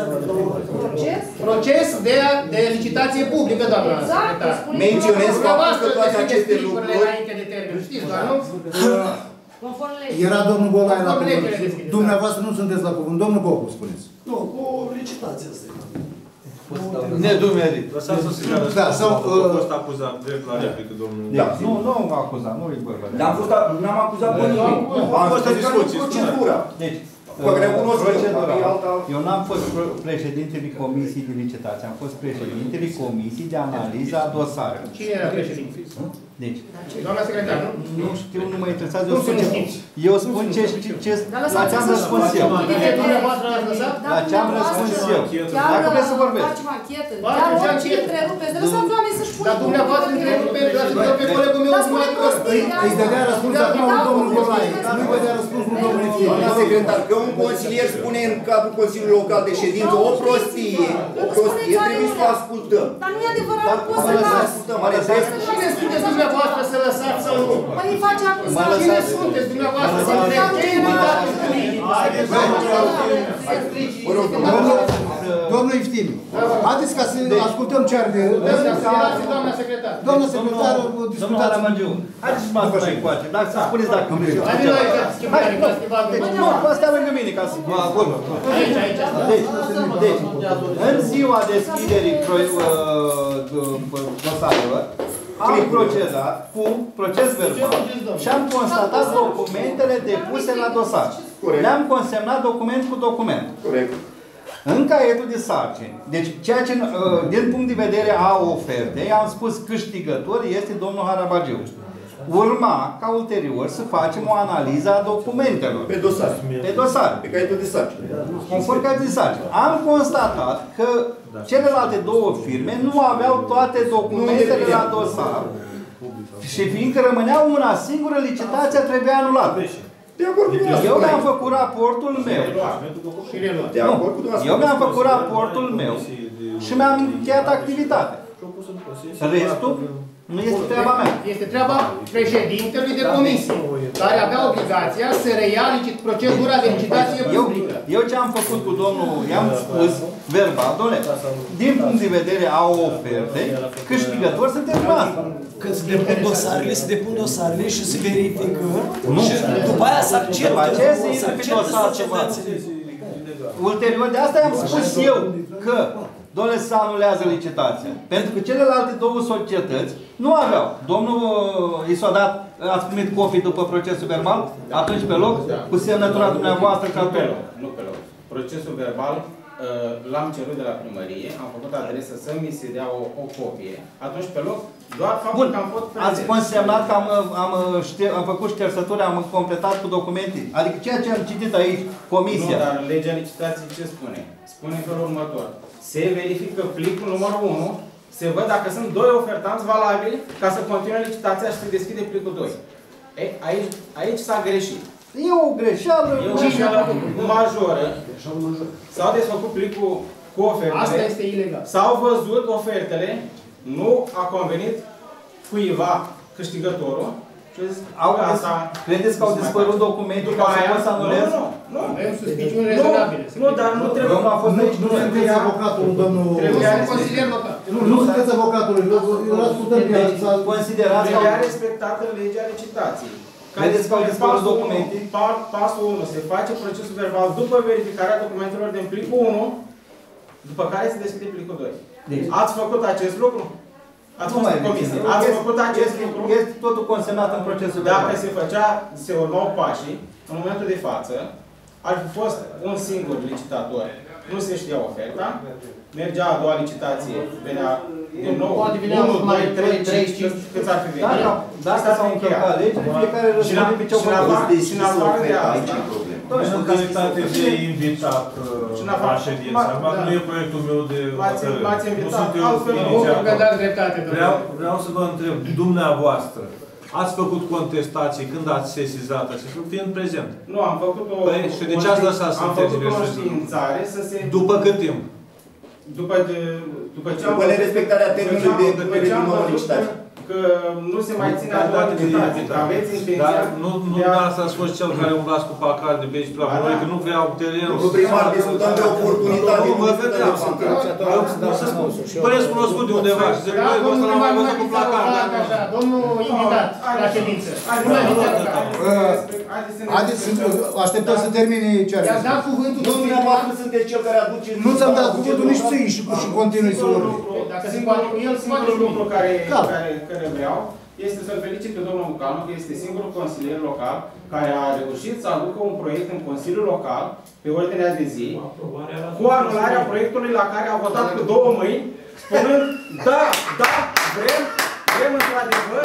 Proces de licitație publică, doamna secretar. Menționez faptul că toate aceste lucruri... Știți, doar, nu? Era domnul Bolaie la cuvânt. Dumneavoastră nu sunteți la cuvânt. Domnul Popu, spuneți. Nu, cu licitația asta. Nedumerit. Lăsați-o să cadă. Da, sau... A fost acuzat drept la replică, domnul... Nu m-a acuzat, nu-i vorba. N-am acuzat pe nimeni. Am fost în procedura. Deci, eu n-am fost președintele Comisiei de Licitație, am fost președintele Comisiei de Analiză a dosarelor. Cine era președinte? Deci, doamna secretar, nu? Nu știu, nu mă interesează. Eu spun la ce am răspuns eu. La ce am răspuns eu. Dacă vreți să vorbesc. Facem anchetă. Chiar oricine întrerupeți. Dar lăsați oamenii să-și pună. Dar dumneavoastră întrerupeți, dați-vă pe colegul meu. Îi dădea răspuns acum domnul Bolaie. Nu-i dădea răspuns domnul Ție. Doamna secretar, că un consilier spune în cadrul Consiliului Local de Ședință o prostie, trebuie să o ascultăm. Dar nu e adevărat, nu poți să las. Cine sunteți dumneavoastră să lăsați sau nu? Păi îi face acuzare. Cine sunteți dumneavoastră să Domnul Iftimiu, haideți ca să ascultăm ce are de... Doamna secretar. Doamna secretar, domnul Aramangiu, haideți să mă ascultă încoace. Dacă să spuneți dacă nu vreți. Nu, asta lângă mine, ca să... Acolo. Deci, în ziua deschiderii dosarelor, am procedat cu proces verbal și am constatat documentele depuse la dosar. Le-am consemnat document cu document. Corect. În caietul de sarcini. Deci, ceea ce, din punct de vedere a ofertei, am spus câștigător este domnul Harabagiu. Urma, ca ulterior, să facem o analiză a documentelor. Pe dosar. Pe dosar. Pe caietul de sarcini. Conform caietul de sarcini. Am constatat că celelalte două firme nu aveau toate documentele la dosar și fiindcă rămânea una singură, licitația trebuia anulată. Eu mi-am făcut raportul meu. Eu mi-am făcut raportul meu și mi-am încheiat activitatea. Restul nu este treaba mea. Este treaba președintelui de comisie, care avea obligația să reia procedura de licitație publică. Eu ce am făcut cu domnul, i-am spus verbal, domnule, din punct de vedere a ofertei, câștigători suntem noastre. Când se depun dosarele și se verifică și după aia se acceptă. După aceea se intră pe dosar ceva. Ulterior, de asta am spus eu că domnule, se anulează licitația. Pentru că celelalte două societăți nu aveau. Domnul i s-a dat, ați primit copii după procesul verbal, atunci pe loc, cu semnătura dumneavoastră ca pe loc. Nu pe loc. procesul verbal l-am cerut de la primărie, am făcut adresă să mi se dea o copie. Atunci, pe loc, doar faptul că am fost prezent. Ați consemnat că am făcut ștersături, am completat cu documente. Adică ceea ce am citit aici, comisia. Nu, dar legea licitației ce spune? Spune în felul următor. Se verifică plicul numărul 1, se văd dacă sunt 2 ofertanți valabili ca să continue licitația și se deschide plicul 2. Aici s-a greșit. E o greșeală. E o greșeală majoră. S-au desfăcut plicul cu ofertele. Asta este ilegal. S-au văzut ofertele, nu a convenit cuiva câștigătorul. Credeți că au dispărut documentul ca să poți să anulezi? Nu. Avem suspiciuni rezonabile. Nu, dar nu trebuie. Domnul a fost aici, nu sunteți avocatul, domnul... Sunt consilier local. Nu sunteți avocatul, eu l-ascultăm pe el. Considerați că... Trebuia respectată legea licitației. Credeți că au dispărut documente? Pasul 1. Se face procesul verbal după verificarea documentelor din plicul 1, după care se deschide plicul 2. Deci, ați făcut acest lucru? Ați fost în comisie. Ați făcut acest lucru? Este totul consemnat în procesul verbal. Dacă se făcea, se urmau pașii, în momentul de față, ar fi fost un singur licitator. Nu se știa oferta. Mergea a doua licitație, venea din nou 1, 2, 3, 5, câți ar fi venit. Dacă s-au încălcat legile, fiecare răspunde pe ce-o făcut. Și în afară de asta, în calitate de invitat la ședință, nu e proiectul meu de hotărâre. M-ați invitat, altfel vreau să vă întreb, dumneavoastră, ați făcut contestații când ați sesizat acest lucru, fiind prezent? Nu, am făcut o... Și de ce ați lăsat să termine? Am făcut o științare să se... După cât timp? După ce am... După nerespectarea termenului de nouă licitație. Că nu se mai ține a doua licitație. Aveți intenția... Nu dumneavoastră ați fost cel care umblați cu pacar de beci la noi, că nu vreau terenul. Cu primar discutăm de oportunitate. Nu, mă vedeam. Păreți cunoscut de undeva și zic, băi, ăsta l-am mai văzut cu placar. Domnul invitat la ședință. Haideți, așteptăm să termine ce ar fi. I-ați dat cuvântul. Nu, dumneavoastră sunteți cel care aduce... Nu ți-am dat cuvântul nici ție și continui să urme. Dacă singurul lucru care vreau este să-l felicit pe domnul Mucanu, că este singurul consilier local care a reușit să aducă un proiect în Consiliul Local pe ordinea de zi cu anularea proiectului la care a votat cu 2 mâini, spunând da, vrem într-adevăr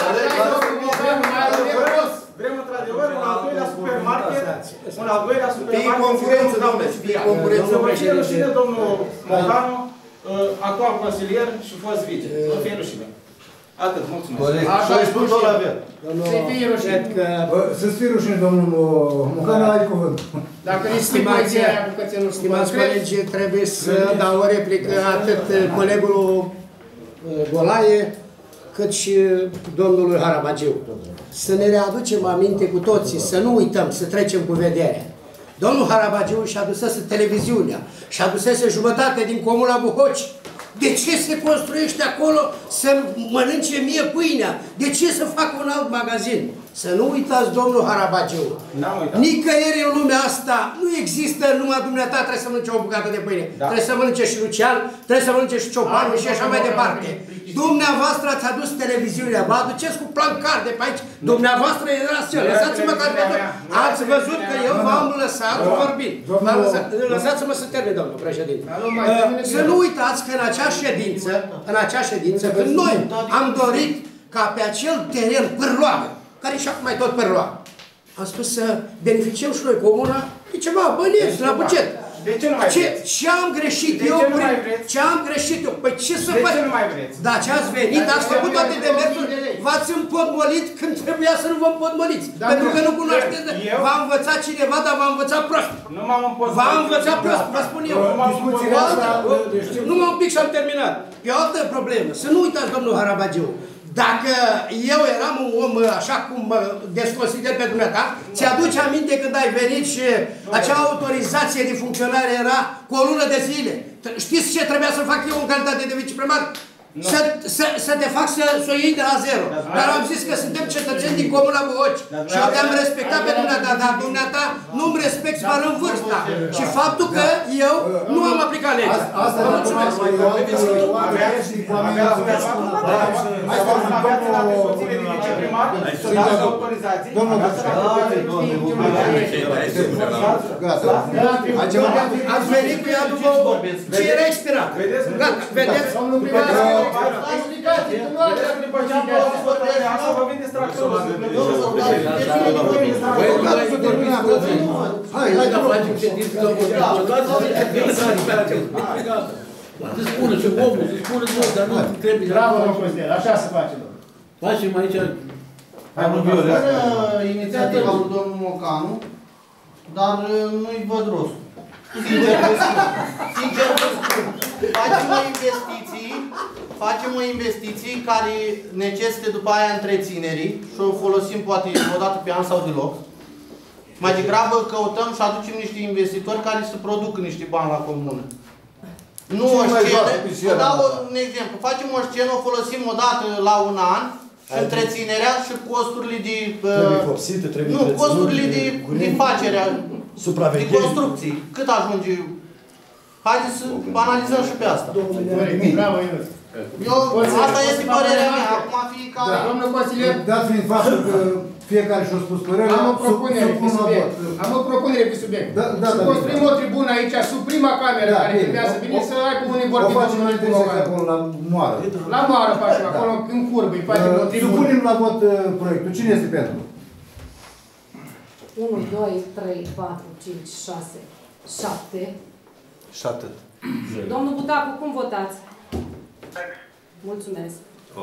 un al doilea supermarket, Fii concurență, domnule, fii concurență. Să vă fie rușine, domnul Mucanu, actual consilier și fost vice. Nu fie rușine. Atât, mulțumesc. Așa ai spus tot la fel. Să-i fie rușine. Să-ți fie rușine, domnul Mucanu, ai cuvânt. Dacă stimați colegi, trebuie să dau o replică atât colegul Golaie, cât și domnului Harabagiu. Să ne readucem aminte cu toții, să nu uităm, să trecem cu vederea. Domnul Harabagiu și-a adusese televiziunea, și-a adusese jumătate din Comuna Buhoci. De ce se construiește acolo să mănânce mie pâinea? De ce să facă un alt magazin? Să nu uitați, domnul Harabagiu, nicăieri în lumea asta nu există numai dumneata trebuie să mănânce o bucată de pâine. Da. Trebuie să mănânce și Lucian, trebuie să mănânce și Ciopanu și așa mai departe. Dumneavoastră ați adus televiziunea, vă aduceți cu plancarde pe aici. Dumneavoastră erați cel. Lăsați-mă că ați văzut că eu v-am lăsat vorbind. Lăsați-mă să termin, domnul președinte. Să nu uitați că în acea ședință, când noi am dorit ca pe acel teren pârloagă, care și acum mai tot pârloagă, am spus să beneficiem și noi comuna de ceva bănieți la buget. De ce nu mai vreți? Ce am greșit eu? Ce am greșit eu? Păi ce să fac? De ce nu mai vreți? Dar ce ați venit, ați făcut toate demersuri, v-ați împotmolit când trebuia să nu vă împotmoliți. Pentru că nu cunoașteți. V-a învățat cineva, dar v-a învățat prost. Nu m-am împotmolit. V-a învățat prost, vă spun eu. Numai un pic și am terminat. E o altă problemă. Să nu uitați, domnul Harabagiu. Dacă eu eram un om așa cum mă desconsider pe dumneata, ți-aduce aminte când ai venit și acea autorizație de funcționare era cu o lună de zile. Știți ce trebuia să fac eu în calitate de viceprimar? să te fac să o iei de la zero. Dar am zis că suntem cetățeni din Comuna Buhoci. Și eu te-am respectat pe dumneata, dar dumneata nu-mi respecti doar în vârsta. Și faptul că eu nu am aplicat legea. Asta Vă mulțumesc. Ați venit cu ea după ce era expirat. Gata, vedeți? Domnul primar, după ce am fost asta, vă vin distractorul. Hai, dar facem ședință, să spună și omul, să spună tot, dar nu trebuie. Bravo, domnul Costel, așa se face, domnul. Facem aici... Inițiativa lui domnul Mocanu, dar nu-i văd rostul. Sincer vă spun, facem o investiții care necesită după aia întreținerii și o folosim poate o dată pe an sau deloc. Mai degrabă căutăm și aducem niște investitori care să producă niște bani la comună. Nu o scenă, vă dau un exemplu, facem o scenă, o folosim o dată la un an și întreținerea și costurile de... Nu, costurile de facere, de construcții. Cât ajunge? Haideți să analizăm și pe asta. Bravo, Ionuț. Asta este părerea mea, acum fiecare... Domnul consilier... Dat fiind faptul că fiecare și-a spus părerea, am o propunere pe subiect. Am o propunere pe subiect. Să construim o tribună aici, sub prima cameră care trebuia să vină, să aibă unii vorbi. O facem înainte să acolo, la moară. La moară facem, acolo, în curbă, îi facem o tribună. Supunem la vot proiectul. Cine este pentru? 1, 2, 3, 4, 5, 6, 7. Și atât. Domnul Butacu, cum votați? Mulțumesc.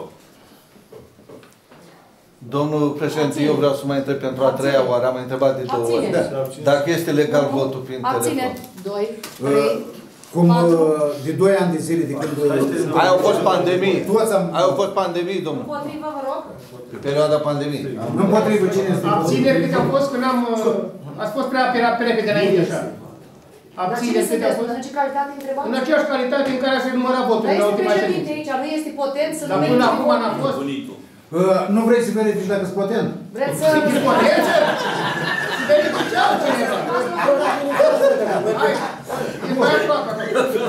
Domnul președinte, eu vreau să mai întreb pentru a treia oară, am mai întrebat de 2 ori. Dacă este legal votul prin telefon. Abțineri. 2, 3, Cum de 2 ani de zile de când... Aia au fost pandemii. Aia au fost pandemii, domnul. Împotrivă, vă rog. Pe perioada pandemiei. Împotrivă, cine este? Abțineri câte au fost când am... Ați fost prea repede înainte așa. Abțineri câte au fost? În ce calitate întrebați? În aceeași calitate în care se număra votul la ultima ședință. Aici nu este potent să Dar până acum n-a fost. Nu vrei să verifici dacă sunt potent? Vreți să... Sunteți potență? Verificeau cineva. Hai, e mai aproape acolo.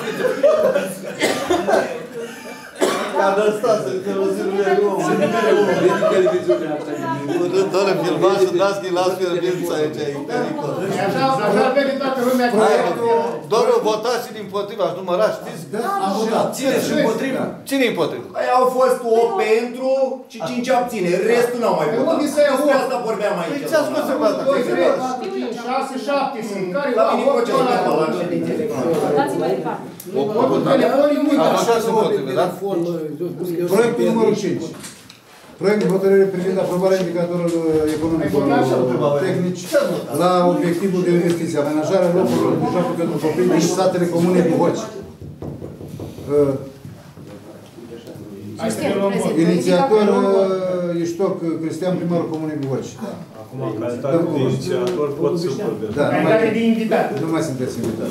Cada asta să te rozi lui om. Doamne, filmați și dați din las fierbința aici, e pericol. Așa vede toată lumea. Domnul, votați și din potriva, aș număra, știți? Am votat. Cine și împotriva? Cine-i împotriva? Aia au fost 8 pentru și 5 abțineri. Restul n-au mai votat. Unde să iau? Despre asta vorbeam aici. Păi ce-ați conservat? 2, 3, 4, 5, 6, 7 sunt. Care la mine procesul la ședințele. Dați-vă departe. Așa se împotriva, da? Proiectul numărul 5. Proiect de hotărâre privind aprobarea indicatorilor economico-tehnici la obiectivul de investiție, amenajarea locurilor de joacă pentru copii din satele comune Buhoci. Inițiator Iștoc Cristian, primarul comunei Buhoci. Acum, în calitate de inițiator, pot să vorbesc. Da, calitate de invitat. Nu mai sunteți invitat.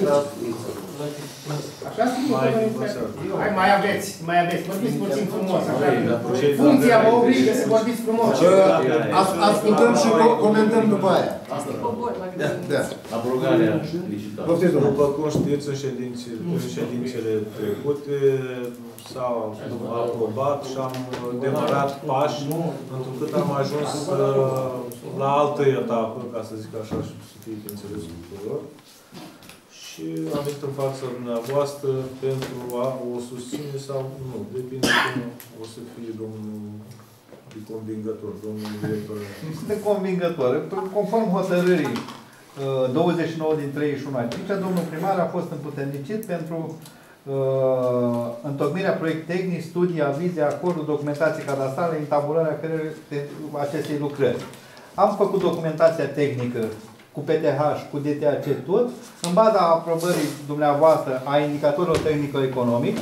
Așa hai, mai aveți. Vorbiți puțin frumos. Funcția vă obligă să vorbiți frumos. Ascultăm și comentăm după aia. Da. Abrogarea licitației. După cum știți, în ședințele trecute s-au aprobat și am demarat pași, întrucât am ajuns la altă etapă, ca să zic așa și să fie înțelesul tuturor. Și am venit în fața dumneavoastră pentru a o susține sau nu. Depinde cum o să fie domnul convingător, domnul director. Este convingător. Conform hotărârii 29 din 31 aprilie, domnul primar a fost împuternicit pentru întocmirea proiect tehnic, studii, avize, acorduri, documentații cadastrale, intabularea acestei lucrări. Am făcut documentația tehnică cu PTH, cu DTAC, tot, în baza aprobării dumneavoastră a indicatorilor tehnico-economici,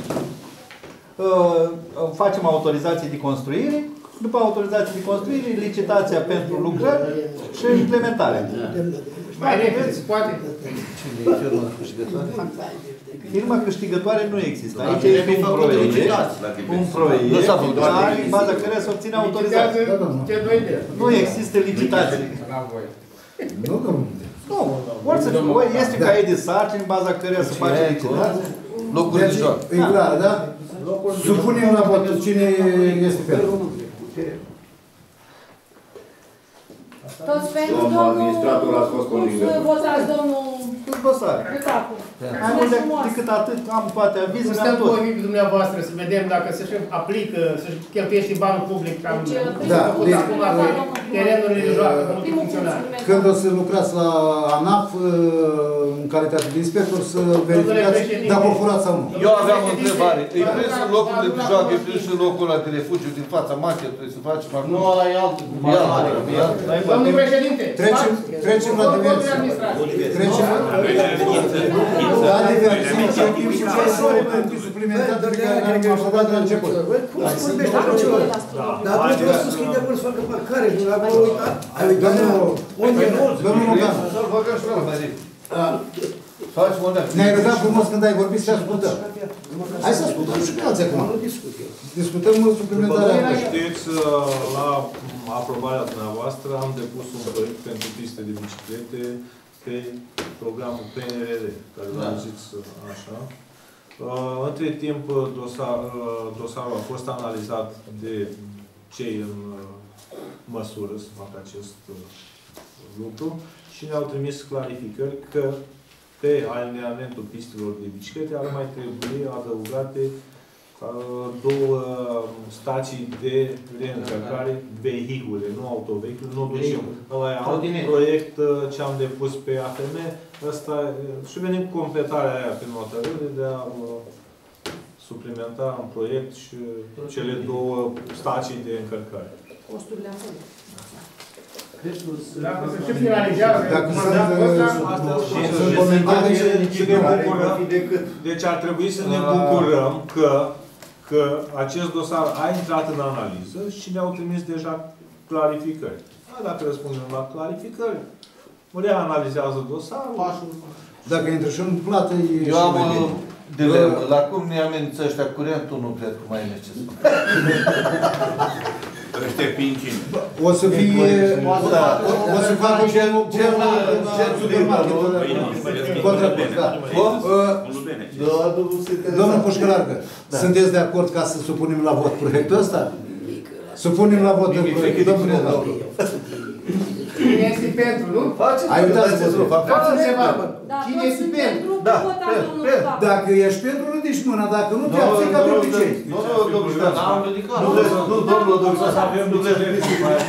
facem autorizații de construire, după autorizații de construire, licitația pentru lucrări și implementarea. Mai repede, se poate? Cine e firma câștigătoare? Firma câștigătoare nu există. Da, Aici trebuie e un făcut proiect, licitații. un proiect, în baza căreia se obține autorizație. Nu există licitații. Nu, domnule. Nu, este caiet de sarcini în baza căreia se face licitație. Locuri de joc. E clar, da? Supunem la vot. Cine este pentru? Toți pentru Domnul domnul... administrator a fost convingător. Votați domnul Dosare. Butacu. Mai mult decât atât, am toate avizele, am Stăm tot. cu ochii cu dumneavoastră să vedem dacă se aplică, să-și cheltuiește banul public ca Da, deci, acum terenurile de joacă, multifuncționare. când o să lucrați la ANAF, în calitate de inspector, să verificați dacă o furați sau nu. Eu aveam o întrebare. E prins în locurile de joacă, e prins în locul ăla de refugiu din fața marketului, să facem acum? Nu, ăla e altul. Domnul președinte, Trecem la diverse. Trecem la diverse. Și ce suplimentat pe care am abordat de la început. Cum se vorbește altceva? Dar atunci vreau să schimb de acolo să facă parcare. Nu l-am uitat. Ai uitat unde e mult. Domnul Mocan. Să-l băgăm și la Marie. Faci monea. Ne-ai rugat frumos când ai vorbit să te ascultăm. Hai să ascultăm și pe alții acum. Discutăm suplimentarea. Știți, la aprobarea dumneavoastră am depus un proiect pentru piste de biciclete pe programul PNRR, care l-am auzit așa. Între timp, dosarul a fost analizat de cei în măsură să facă acest lucru și ne-au trimis clarificări că pe alineamentul pistelor de biciclete ar mai trebui adăugate două stații de reîncărcare vehicule, nu autovehicule, nu ducem. Ăla e alt proiect ce am depus pe AFM, ăsta, și venim cu completarea aia pe notărâre de a suplimenta în proiect și cele două stații de încărcare. Costurile acolo. Dacă se finalizează, deci ar trebui să ne bucurăm că acest dosar a intrat în analiză și ne-au trimis deja clarificări. Dacă răspundem la clarificări, reanalizează dosarul. Dacă intră și în plată, e eu am o dilemă. La cum ne amenință ăștia curentul, nu cred că mai e necesar. Ăștia pincini. O să fie... O să facă cel supermarket. Domnul Pușcălarcă, sunteți de acord ca să supunem la vot proiectul ăsta? Supunem la vot proiectul, domnule. Cine este pentru, nu? Ai uitat să vă Cine este pentru? Dacă ești pentru, ridici mâna. Dacă nu, te abții ca de obicei. Nu, domnul Ștan. Nu, domnul Ștan. Nu vreți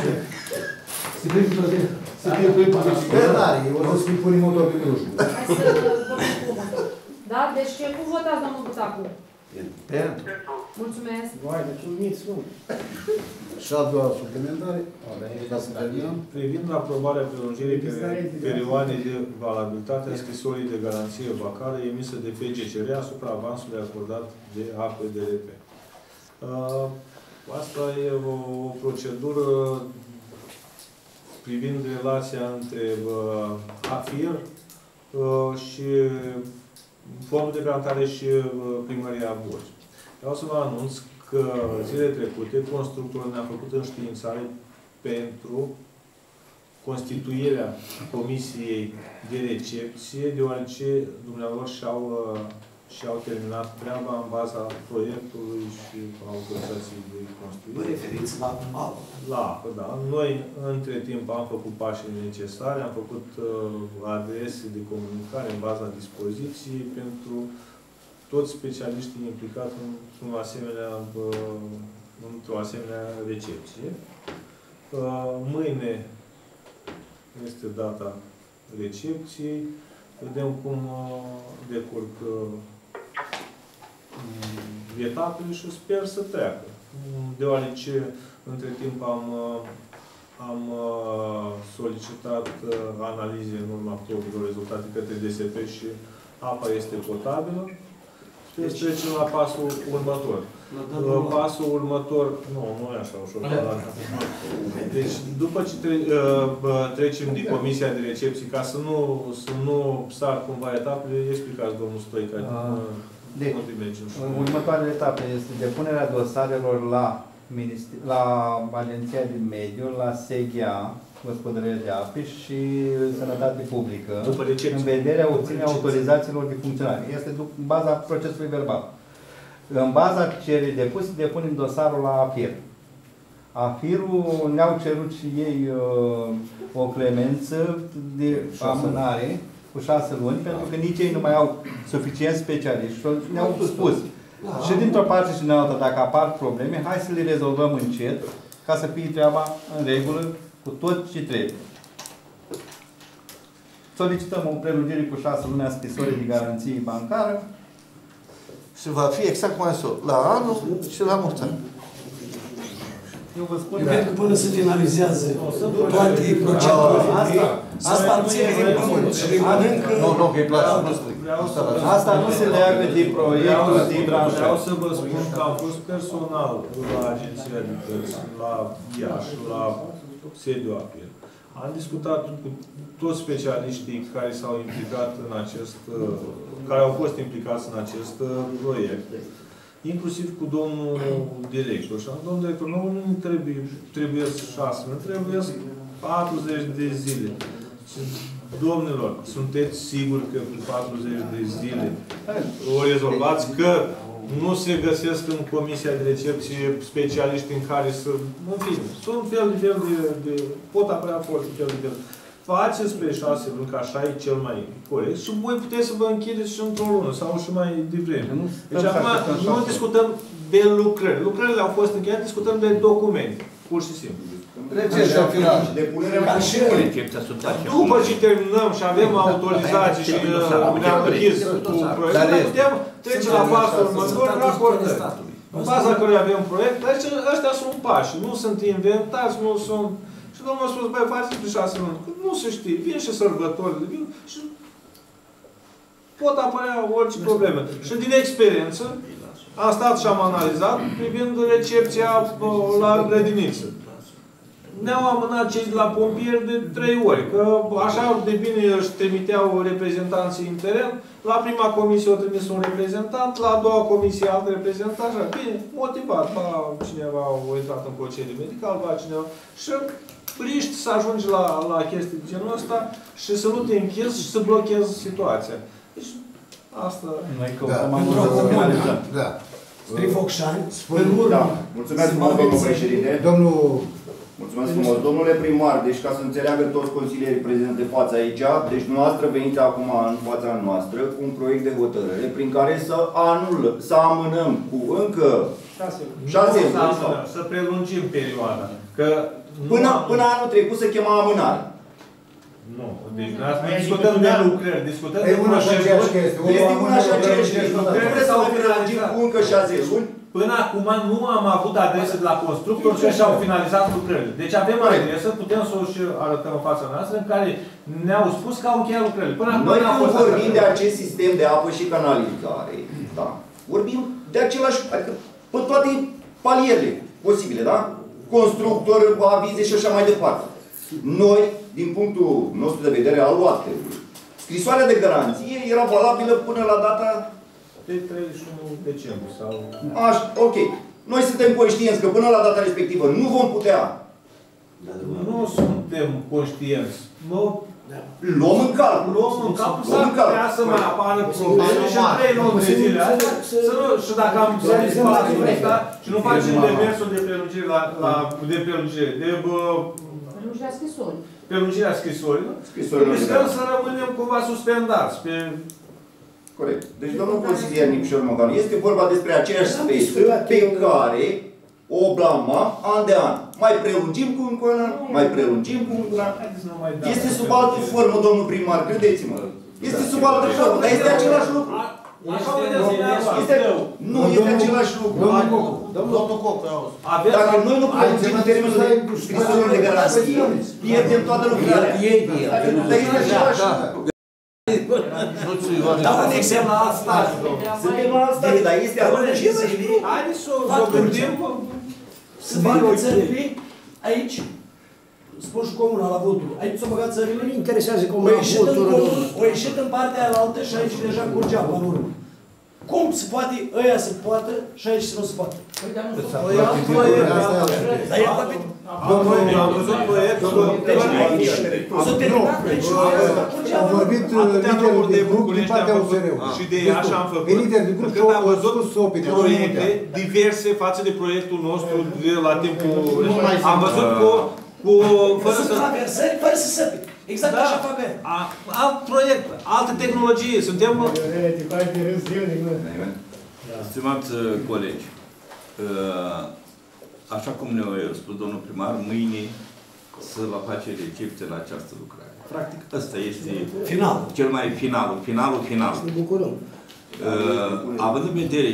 să fie pe biciclete. O să schimb punem motor pe Cluj. Da? Deci cum votați, domnul Butacu? Pentru. Mulțumesc. Vai, deci un mic sunt. Și a doua suplimentare. Ca să terminăm. Privind aprobarea prelungirii perioadei de valabilitate a scrisorii de garanție vacală emisă de FGCR asupra avansului acordat de APDRP. Asta e o procedură privind relația între AFIR și Fondul de Garantare și Primăria Gorj. Vreau să vă anunț că zilele trecute constructorul ne-a făcut înștiințare pentru constituirea Comisiei de Recepție, deoarece dumneavoastră și-au terminat treaba în baza proiectului și autorizației de construire. Vă referiți la apă? La apă, da. Noi, între timp, am făcut pașii necesari, am făcut adrese de comunicare în baza dispoziției pentru toți specialiștii implicați într-o asemenea recepție. Mâine este data recepției. Vedem cum decurg etapele și sper să treacă. Deoarece, între timp, am solicitat analize în urma propriilor rezultate către DSP și apa este potabilă. Deci trecem la pasul următor. Pasul următor, nu e așa ușor. Deci, după ce trecem din comisia de recepție, ca să nu sar cumva etapele, explicați domnul Stoica. Deci, următoarea etapă este depunerea dosarelor la Agenția de Mediu, la SEGEA, Gospodărie de Ape și Sănătate Publică, în vederea obținerea autorizațiilor de funcționare. Este în baza procesului verbal. În baza cererii depuse, depunem dosarul la AFIR. AFIR-ul ne-au cerut și ei o clemență de amânare cu 6 luni, pentru că nici ei nu mai au suficient specialiști. Ne-au spus și dintr-o parte și din alta, dacă apar probleme, hai să le rezolvăm încet, ca să fie treaba în regulă cu tot ce trebuie. Solicităm o prelungire cu 6 luni a scrisorii de garanție bancară. Și va fi exact cum ai spus, la anul și la mulți ani. Eu vă spun... Eu cred că până se finalizează toate procedurile, asta nu ține din pământ și încă... Nu, că îi place, nu asta nu se leagă de proiectul din branșă. Vreau să vă spun că am fost personal la Agenția de Cărți, la Iași, la sediul AFIR. Am discutat cu toți specialiștii care s-au implicat în acest, care au fost implicați în acest proiect, inclusiv cu domnul director. Și am zis, domnul director, nu trebuie 6 luni, trebuie 40 de zile. Și, domnilor, sunteți siguri că cu 40 de zile o rezolvați? Că nu se găsesc în comisia de recepție specialiști în care să... În fine, sunt fel de pot apărea fel de fel. Faceți pe 6 luni, că așa e cel mai corect, și voi puteți să vă închideți și într-o lună, sau și mai devreme. Deci acum nu discutăm de lucrări. Lucrările au fost încheiate, discutăm de documente, pur și simplu. Recepția finală. După ce terminăm și avem autorizații și ne-am închis cu proiectul, putem trece la pasul următor, raportări. În baza căruia avem proiect, ăștia sunt pași, nu sunt inventați, nu sunt... Și domnul a spus, băi, faceți pe 6 luni. Nu se știe, vin și sărbătorile, vin și pot apărea orice probleme. Și din experiență, am stat și am analizat privind recepția la grădiniță. Ne-au amânat cei de la pompieri de 3 ori, că așa de bine își trimiteau reprezentanții în teren. La prima comisie au trimis un reprezentant, la a doua comisie alt reprezentant, așa, bine, motivat, ba cineva a intrat în concediu medical, ba cineva. Și riști să ajungi la chestii de genul ăsta și să nu te închizi și să blochezi situația. Deci, asta... Noi căutăm amânarea. Da. Strifocșani, Da. Mulțumesc frumos, domnul președinte. Domnul... Mulțumesc frumos. Domnule primar, deci ca să înțeleagă toți consilierii prezenți de față aici, deci dumneavoastră veniți acum în fața noastră cu un proiect de hotărâre prin care să amânăm cu încă 6 luni. Să prelungim perioada. Că până anul trecut se chema amânare. Nu, deci noi discutăm de lucrări, discutăm de proceduri. Este una și aceeași chestie. Trebuie să prelungim cu încă 6 luni. Până acum nu am avut adrese de la constructor și și-au finalizat lucrările. Deci avem adresă, putem să o și arătăm în fața noastră, în care ne-au spus că au încheiat lucrările. Până acum noi când vorbim de acest sistem de apă și canalizare, da, vorbim de același, adică pe toate palierele posibile, da? Constructor, avize și așa mai departe. Noi, din punctul nostru de vedere al UAT-ului, scrisoarea de garanție era valabilă până la data de 31 decembrie sau... Așa, ok. Noi suntem conștienți că până la data respectivă nu vom putea. Nu suntem conștienți. Nu luăm în calcul. Luăm în calcul s-ar putea să mai apară probleme și în 3 luni de zile astea. Și dacă am înțeles pasul ăsta și nu facem demersul de prelungire de prelungirea scrisorii. Prelungirea scrisorii, riscăm să rămânem cumva suspendați pe... Corect. Deci, domnul consilier Nicușor Mocanu, este vorba despre aceeași speță pe care o blamam an de an. Mai prelungim cu încă un an, mai prelungim cu încă un an. Este sub altă formă, domnul primar, credeți-mă. Este sub altă formă, dar este același lucru. Nu, este același lucru. Domnul Cocu, dacă noi nu prelungim termenul de scrisorilor de garanție, pierdem toată lucrarea. Dar este același lucru. instrucții. Dau un exemplu la alt stat. Suntem la alt stadiu, dar este același lucru. Haideți să o gândim. Să bagă țările aici, spun și comuna la votul. Aici s-au băgat țările. Nu interesează comuna votul. O ieșit în partea aia la altă și aici deja curgea pe urmă. Cum se poate, ăia se poată și aici să nu se poate? Dar e aproape. Am văzut proiectul. S-a terminat aici. Am vorbit liderul de grup din partea USR-ului. Și de așa am făcut. Lider de grup Când am văzut opinion. proiecte diverse față de proiectul nostru de la timpul... Am văzut fără să... traversări, fără să săpi. Exact așa fac aia. Alt proiect, altă tehnologie. Suntem... Stimați colegi, așa cum ne-a spus domnul primar, mâine se va face recepție la această lucrare. Practic, ăsta este cel mai finalul. Ne bucurăm. Având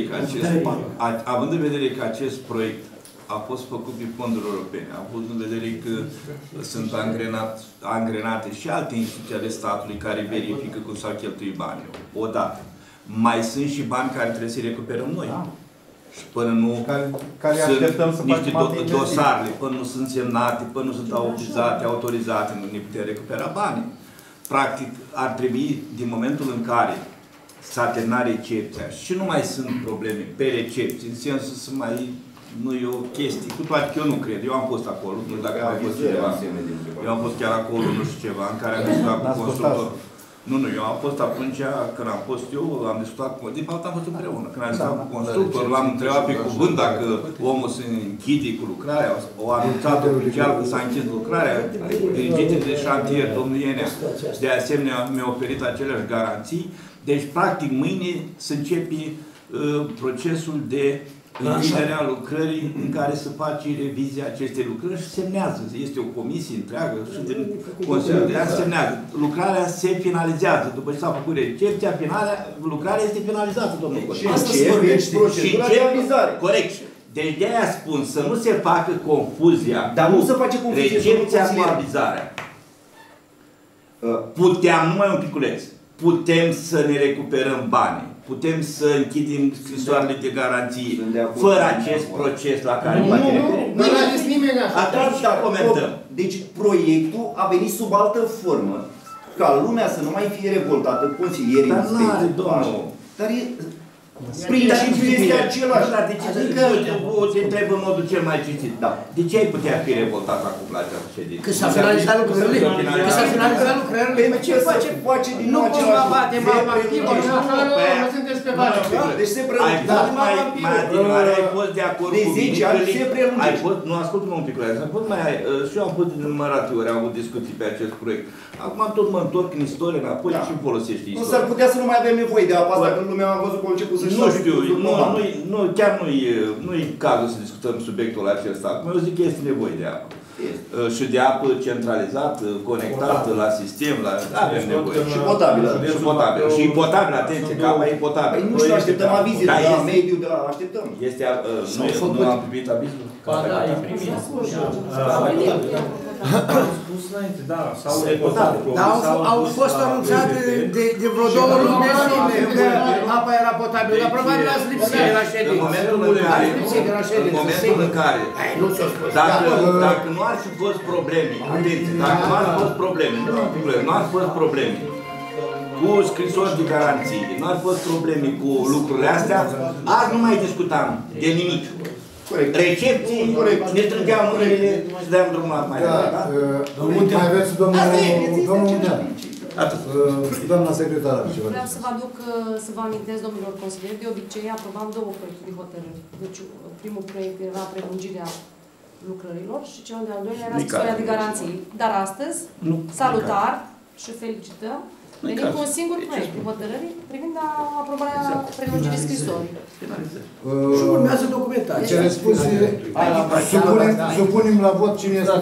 în vedere că acest proiect a fost făcut pe fonduri europene, având în vedere că sunt angrenate și alte instituții ale statului care verifică cum s-au cheltuit banii. Odată. Mai sunt și bani care trebuie să-i recuperăm noi. Și până nu sunt niște dosarele, până nu sunt semnate, până nu sunt autorizate, nu ne putem recupera banii. Practic, ar trebui, din momentul în care s-a terminat recepția și nu mai sunt probleme pe recepție, în sensul să mai... Nu e o chestie, cu toate că eu nu cred. Eu am fost acolo, nu știu dacă mai fost ceva. Eu am fost chiar acolo, nu știu ceva, în care am discutat cu constructor. Nu, eu am fost atunci, când am fost eu, am discutat cu... De fapt, am fost împreună. Când am discutat cu constructor, l-am întrebat pe cuvânt dacă omul se închide cu lucrarea, o anunțat oficial că s-a închis lucrarea, dirigintele de șantier, domnul Ienea. De asemenea, mi-a oferit aceleași garanții. Deci, practic, mâine se începe procesul de închiderea lucrării în care se face revizia acestei lucrări și semnează. Este o comisie întreagă și din Consiliul de An semnează. Lucrarea se finalizează. După ce s-a făcut recepția, lucrarea este finalizată, domnul Consiliu. Și procedura de avizare. Corect. Deci de-aia spun să nu se facă confuzia cu recepția cu avizarea. Puteam, numai un piculeț, putem să ne recuperăm banii. Putem să închidem scrisoarele de garanție fără acest proces la care face referire. Nu a zis nimeni așa. Atunci comentăm. Deci proiectul a venit sub altă formă, ca lumea să nu mai fie revoltată, consilierii în speță. Dar principiul este același. Adică o te întreb în modul cel mai cinstit. De ce ai putea fi revoltat acum la această ședință? Că s-a finalizat lucrările. Că s-a finalizat lucrările. Ce face? Nu cum va bate mama activă. Nu sunteți pe bani. Deci se prelungește. Mai adică ai fost de acord cu mine. Se prelungește. Nu, ascultă-mă un pic la asta. Și eu am fost din numărate ori, am avut discuții pe acest proiect. Acum tot mă întorc în istorie înapoi și folosești istoria. Nu s-ar putea să nu mai avem nevoie de apa asta când lumea a văzut că a început să-și... Nu știu, chiar nu e cazul să discutăm subiectul acesta. Acum eu zic că este nevoie de apă. Și de apă centralizată, conectată la sistem, avem nevoie. Și potabilă. Și potabilă, atenție, că apa e potabilă. Păi nu știu, așteptăm avizii de la mediu, de la... așteptăm. Nu am primit avizul? Ba da, e primit. Spus înainte, da, sau au fost anunțate de vreo 2 luni de zile că apa era potabilă, dar probabil ați lipsit de la ședință. În momentul în care, dacă nu ar fi fost probleme, atenție, dacă nu ar fi fost probleme, nu ar fi fost probleme cu scrisori de garanție, nu ar fi fost probleme cu lucrurile astea, azi nu mai discutam de nimic. Recepții, ne strângeam mâinile și dăm drumul mai departe. Mai aveți domnul Muntean. Doamna secretară, ceva. Vreau să vă aduc, să vă amintesc, domnilor consilieri, de obicei aprobam 2 proiecte de hotărâri. Deci primul proiect era prelungirea lucrărilor și cel de-al doilea era scrisoarea de garanții. Dar astăzi, salutar și felicităm, venim cu un singur proiect de hotărâri privind aprobarea prelungirii scrisorii. Și urmează documentația. Ce răspuns supunem la vot cine este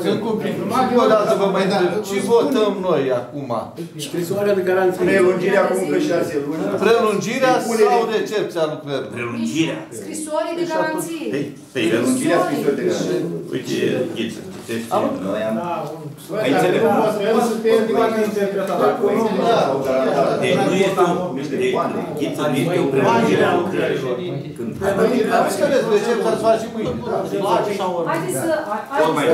ce votăm noi acum? Scrisoarea de garanție. Prelungirea cu încă 6 luni. Prelungirea sau recepția lucrărilor? Prelungirea. Scrisorii de garanție. Pe el, uite, Ghiță, citești, noi am... Ai înțeles? Deci nu este o... Ghiță nu este o prelungire a lucrărilor. Aveți că veți recepta să faci și mâine. Haideți să... Ori mai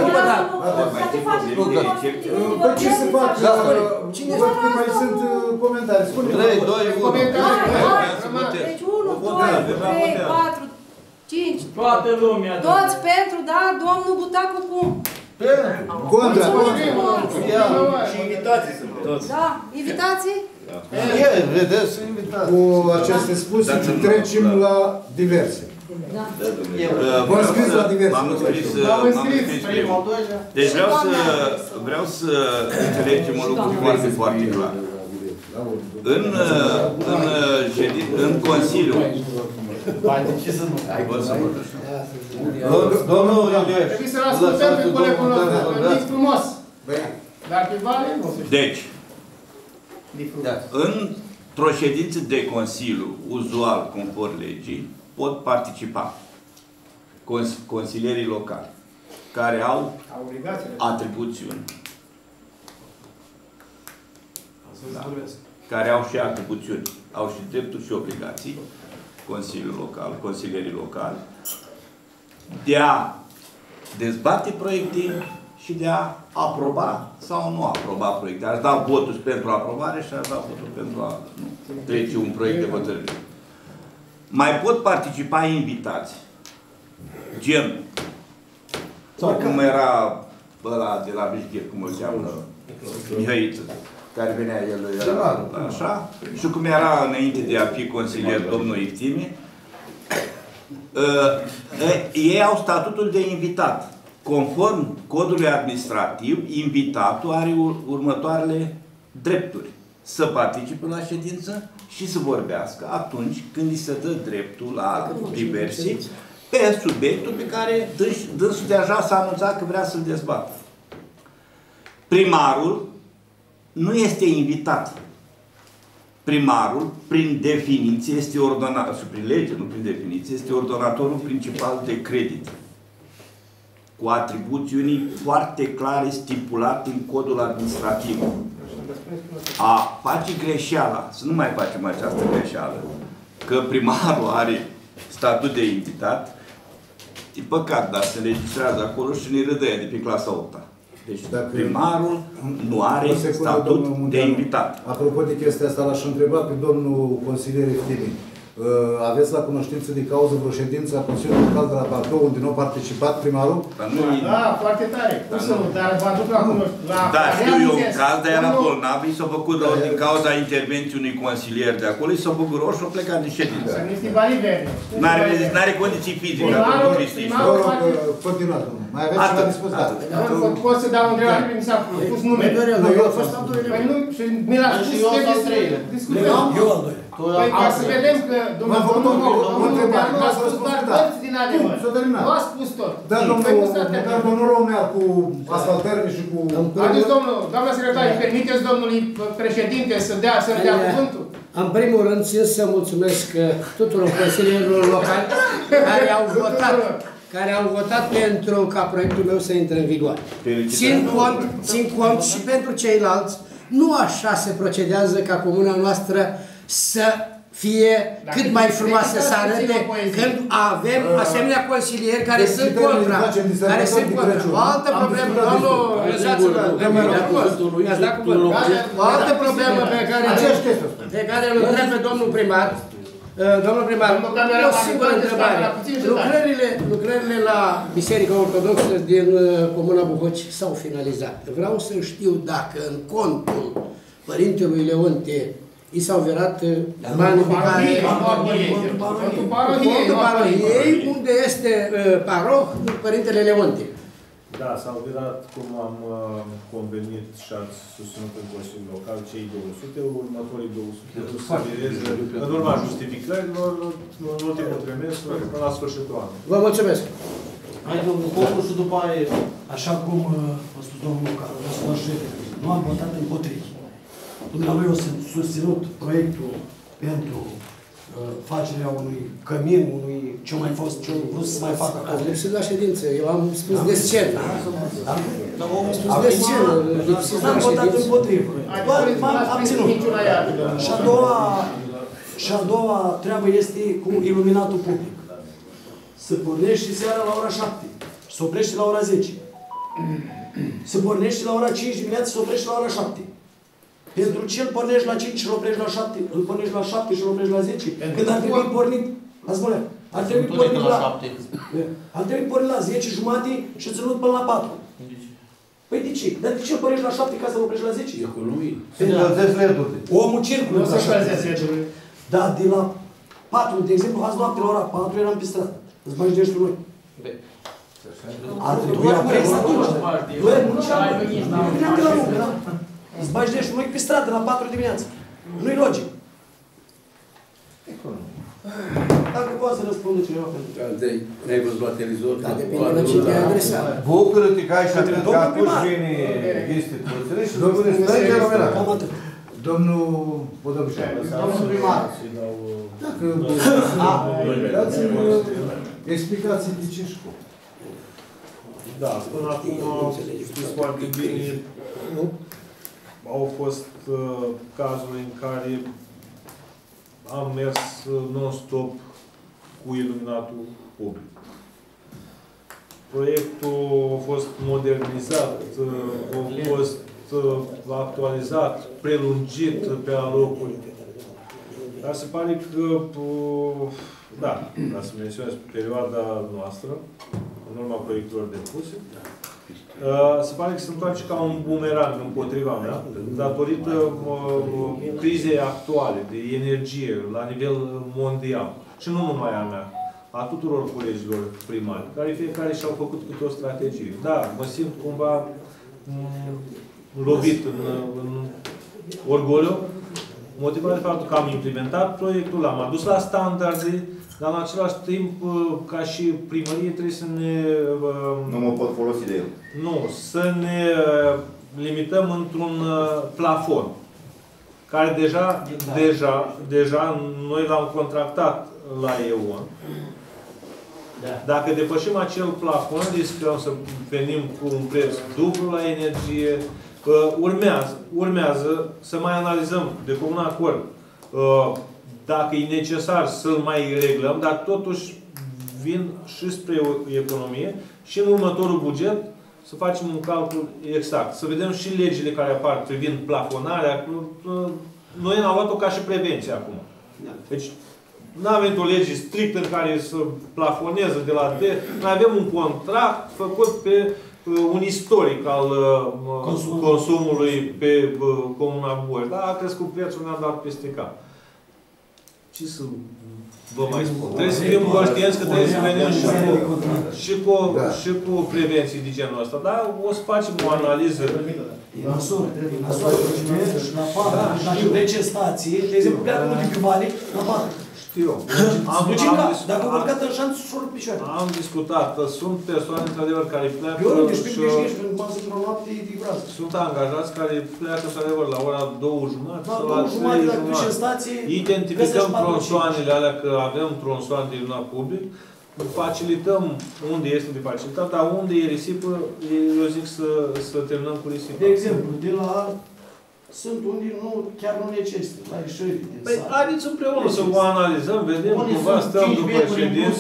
Păi ce se face? Cine mai sunt comentarii? Spune-mi. 3, 2, 1. Deci 1, 2, 3, 4, 5. Toată lumea. Toți pentru, da? Domnul Butacu cum? Contra. Și invitații sunt toți. Da, invitații? Vedeți, invitați. Cu aceste spuse trecem la diverse. V-am scris la diverse. M-am înscris. Deci vreau să înțelegem un lucru foarte, foarte clar. În Consiliu. Domnul Iulieș. Trebuie să-l ascultăm pe colegul nostru, că frumos. Dar pe vale, nu se știe. Deci, într-o ședință de Consiliu, uzual, conform legii, pot participa consilierii locali, care au atribuțiuni. Care au și atribuțiuni, au și drepturi și obligații, Consiliul Local, consilierii locali, de a dezbate proiecte și de a aproba sau nu aproba proiecte. Aș da votul pentru aprobare și aș da votul pentru a trece un proiect de hotărâre. Mai pot participa invitați, gen, sau cum era ăla de la Bișghir, cum îl cheamă, Mihăiță, care venea el, era așa, și cum era înainte de a fi consilier domnul Iftime, ei au statutul de invitat. Conform codului administrativ, invitatul are următoarele drepturi. Să participe la ședință și să vorbească atunci când îi se dă dreptul la diversi pe subiectul pe care dânsul deja s-a anunțat că vrea să-l dezbată. Primarul nu este invitat. Primarul, prin definiție, este ordonator, prin lege, nu prin definiție, este ordonatorul principal de credit, cu atribuțiuni foarte clare stipulate în codul administrativ. A face greșeala, să nu mai facem această greșeală, că primarul are statut de invitat, e păcat, dar se înregistrează acolo și ne râdăie de pe clasa 8-a. Deci primarul nu are statut de invitat. Apropo de chestia asta, l-aș întreba pe domnul consilier Iftime. Aveți la cunoștință de cauză vreo ședință a Consiliului Local de la Bacău unde nu a participat primarul? Da, foarte tare. Cum să nu? Dar vă aduc la cunoștință. Da, știu eu un caz, dar era bolnav, i s-a făcut rău din cauza intervenției unui consilier de acolo, i s-a făcut rău și a plecat din ședință. Să nu-i banii verde. N-are condiții fizice. Continuați, domnul. Mai aveți ceva de spus? Pot să dau o întrebare, mi s-a pus numele. Eu am fost al doilea. Păi nu, și mi l-a spus că discutăm. Eu al doilea. Păi ca să vedem că domnul nu a spus doar părți din adevăr. Nu a spus tot. Dar domnul Romea cu asfaltările și cu... Atunci, doamna secretar, îi permiteți domnului președinte să-mi dea cuvântul? În primul rând, țin să mulțumesc tuturor consilierilor locali care au votat pentru ca proiectul meu să intre în vigoare. Țin cont și pentru ceilalți, nu așa se procedează ca comuna noastră să fie cât mai frumoasă să arăte când avem asemenea consilieri care sunt contra. O altă problemă, domnul, o altă problemă pe care îl întreb pe domnul primar, domnul primar, o singură întrebare. Lucrările la Biserica Ortodoxă din Comuna Buhoci s-au finalizat. Vreau să știu dacă în contul Părintelui Leonte i s-au verat banii pe care... Fondul parohiei, unde este paroh, Părintele Leonte. Da, s-au virat, cum am convenit și ați susținut în Consiliul Local, cei 200, următorii 200 să vireze în urma justificărilor în ultimul trimestru până la sfârșitul anului. Vă mulțumesc! Hai, domnul Cocu, și după aia, așa cum a spus domnul Carol, nu am votat împotrivă. Dumnealui a susținut proiectul pentru facerea unui cămin, unui ce mai fost, ce vrut să mai facă acolo. Lipsit la ședință, eu am spus de scenă. Am spus de scenă, lipsit la n-am votat ședință. împotrivă. Doar m-am abținut. Și a doua treabă este cu iluminatul public. Se pornește seara la ora 7, se oprește la ora 10. Se pornește la ora 5 dimineața, se oprește la ora 7. Pentru ce îl pornești la 5 și îl oprești la 7? Îl pornești la 7 și îl oprești la 10? Când ar trebui pornit, ascultă, ar trebui pornit la 7. Ar trebui pornit la 10 jumate și ținut până la 4. Păi de ce? Dar de ce îl pornești la 7 ca să-l oprești la 10? Economie. Omul circulă la 7. Dar de la 4, de exemplu, azi noapte la ora 4 eram pe stradă. Îți mai gândești tu noi. Ar trebui aprins atunci. Veneam de la muncă, da? Îți bagi de noi pe stradă la 4 dimineața. Nu-i logic. Dacă poate să răspundă cineva pentru ce. Ne-ai văzut la televizor? Da, depinde la cine te-ai adresat. Bucură-te că ai și atât, că atunci vine instituțiile și domnul stânge la mena. Cam atât. Domnul Podăbușeanu. Domnul primar. Dacă dați-mi explicații de ce școli. Da, până acum știți foarte bine, au fost cazuri în care am mers non-stop cu iluminatul public. Proiectul a fost modernizat, a fost actualizat, prelungit pe alocuri. Dar se pare că, da, ca să menționez perioada noastră, în urma proiectelor depuse, se pare că se întoarce ca un bumerang împotriva mea, datorită crizei actuale de energie la nivel mondial. Și nu numai a mea, a tuturor colegilor primari, care fiecare și-au făcut câte o strategie. Da, mă simt cumva lovit în orgoliu, motivat de faptul că am implementat proiectul, l-am adus la standarde, dar în același timp, ca și primărie, trebuie să ne... Nu mă pot folosi de el. Nu, să ne limităm într-un plafon, care deja noi l-am contractat la EON. Dacă depășim acel plafon, riscăm să venim cu un preț dublu la energie. Urmează să mai analizăm de comun acord dacă e necesar să-l mai reglăm, dar totuși vin și spre o economie și în următorul buget să facem un calcul exact. Să vedem și legile care apar privind plafonarea. Noi am luat-o ca și prevenție acum. Deci, nu avem o lege strictă în care să plafoneze de la D. Noi avem un contract făcut pe un istoric al consumului pe Comuna București. Da, a crescut prețul, ne-am dat peste cap. Ce să vă mai spun? Trebuie să fim conștienți că trebuie să venim și cu prevenții de genul ăsta. Dar o să facem o analiză. Măsură și la 4. De ce stații, de exemplu, pleacă din Piuvale la 4. Știu. Dacă am urcat în șanț, ușor în picioare. Am discutat. Sunt persoane, într-adevăr, care pleacă sunt angajați care pleacă, într-adevăr, la ora 2:30 sau la 3:30. Identificăm tronsoanele alea, că avem tronsoane de iluminat public, facilităm unde este de facilitat, dar unde e risipă, eu zic să terminăm cu risipă. De exemplu, de la... Sunt unde chiar nu necesită, la ieșiri. Păi, haideți împreună să o analizăm, vedem cumva, stăm după ședință.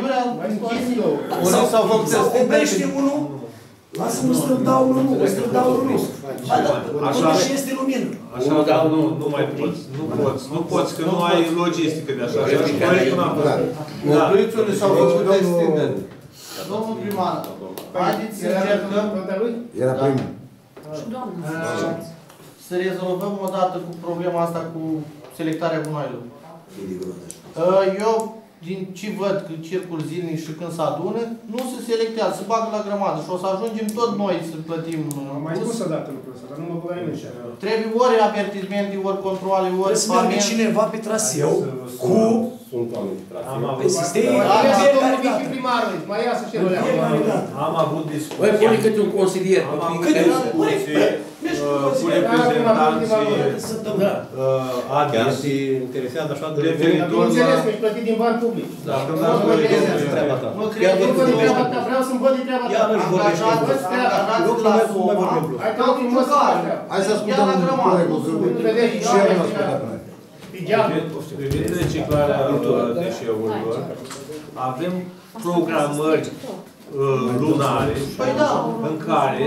Sau oprește unul, lasă-mă să-l dau unul, să-l dau unul. Așa este lumină. Așa, dar nu mai poți. Nu poți, că nu ai logistică de așa. Opriți-unii s-au făcut de extindere. Domnul primar, haideți să încercăm... Era primul. Să rezolvăm odată cu problema asta cu selectarea gunoaielor. Eu, din ce văd că circul zilnic și când se adună, nu se selectează, se bagă la grămadă și o să ajungem tot noi să plătim. Am mai spus odată lucrul ăsta, dar nu mă băga nimeni. Trebuie ori avertismente, ori controle, ori trebuie să meargă cineva pe traseu cu... Am avut discuții. Băi, pune câte un consilier. Mergi cu reprezentanții ADIS, referitor la... Înțeles că ești plătit din bani publici. Da, când am vorbit de treaba ta. Nu cred că văd de treaba ta, vreau să-mi văd de treaba ta. Hai că frumos să faci treaba. Hai să ascultăm colegul. Și el nu ascultă pe noi. Privind reciclarea deșeurilor, avem programări lunare în care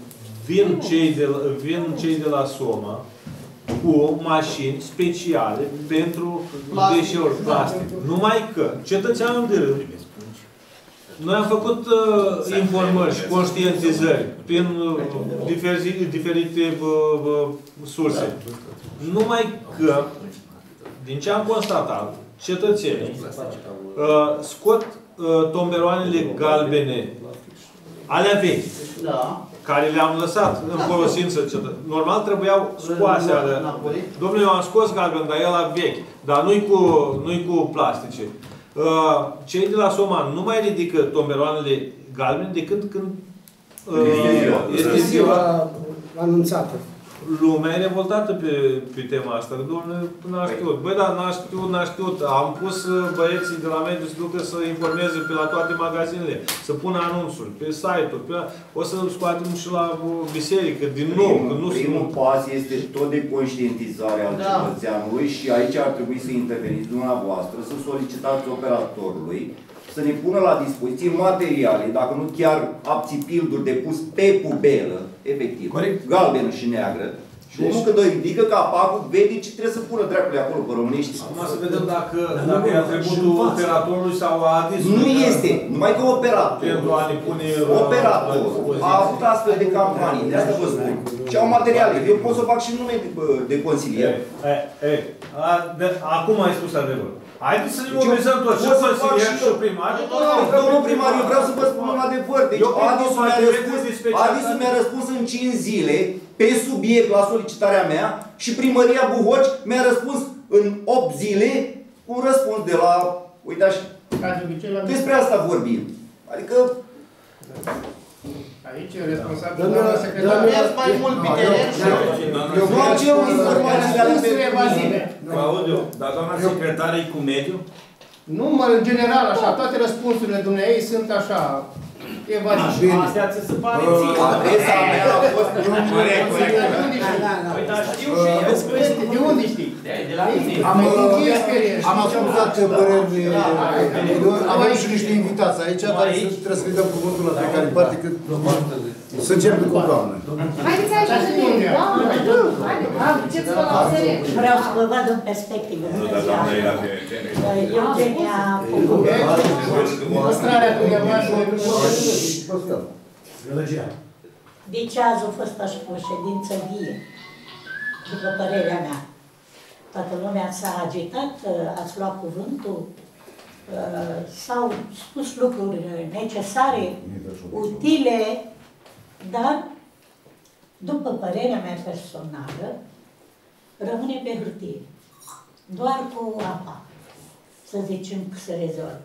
vin cei de la Soma cu mașini speciale pentru deșeuri plastice. Numai că cetățeanul de rând, noi am făcut informări și conștientizări prin diferite surse. Numai că, din ce am constatat, cetățenii scot tomberoanele galbene, alea vechi, care le-am lăsat în folosință. Normal trebuiau scoase alea. Domnule, eu am scos galben, dar el a vechi, dar nu-i cu plastice. Cei de la Soma nu mai ridică tomberoanele galbene decât când este ziua anunțată. Lumea e revoltată pe tema asta. Dom'le, n-a știut. Băi, dar n-a știut. Am pus băieții de la mediu să ducă să informeze pe la toate magazinele, să pună anunțuri, pe site-uri. O să scoatem și la biserică, din nou. Primul pas este tot de conștientizare al cetățeanului și aici ar trebui să interveniți dumneavoastră, să solicitați operatorului să ne pună la dispoziție materiale, dacă nu chiar abțipilduri de pus pe pubelă, efectiv, galbenă și neagră. Și omul când o ridică capacul, vede ce trebuie să pună dracului acolo pe românești. Acum să vedem dacă e atributul operatorului sau a adisului. Nu este, numai că operator. Pentru a ne pune... Operator a avut astfel de campanii, de asta vă spun. Și au materiale. Eu pot să fac și nume de consilier. Acum ai spus adevărul. Haideți să ne mobilizăm toți, și consilier și primar. Domnul primar, eu vreau să vă spun un adevăr. Deci Adisul mi-a răspuns în 5 zile pe subiect la solicitarea mea și primăria Buhoci mi-a răspuns în 8 zile cu un răspuns de la... Uite așa. Despre asta vorbim. Adică... Aici e responsabil doamna secretar. Mai mult biterer și... Nu am cerut informații de la Vă aud eu, dar doamna secretară e cu mediu? Nu, în general, așa, toate răspunsurile dumneavoastră sunt așa, evazive. Astea ți se pare ție. Adresa mea a fost corect. Păi, dar știu și eu. De unde știi? De la mine. Am ascultat părerile. Avem și niște invitați aici, care trebuie să le dăm cuvântul la fiecare parte, că să începem cu doamne. Haideți aici să ne vreau să vă văd în perspectivă. Eugenia Mostrarea dumneavoastră. Deci azi a fost așa o ședință vie, după părerea mea. Toată lumea s-a agitat, ați luat cuvântul, s-au spus lucruri necesare, utile, dar, după părerea mea personală, rămâne pe hârtie. Doar cu apa, să zicem că se rezolvă.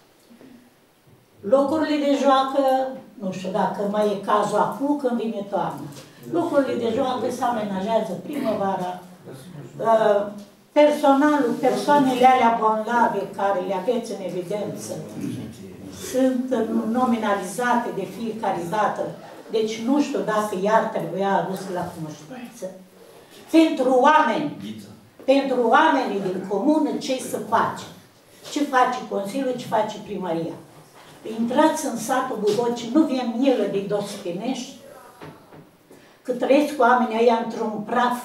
Locurile de joacă, nu știu dacă mai e cazul acum când vine toamna. Locurile de joacă se amenajează primăvara. Personalul, persoanele alea bolnave care le aveți în evidență sunt nominalizate de fiecare dată. Deci nu știu dacă iar trebuia adus la cunoștință. Pentru oamenii din comună, ce să face? Ce face Consiliul, ce face Primăria? Intrați în satul Buhoci, nu vine mielă de Dospinești, că trăiesc oamenii ăia într-un praf,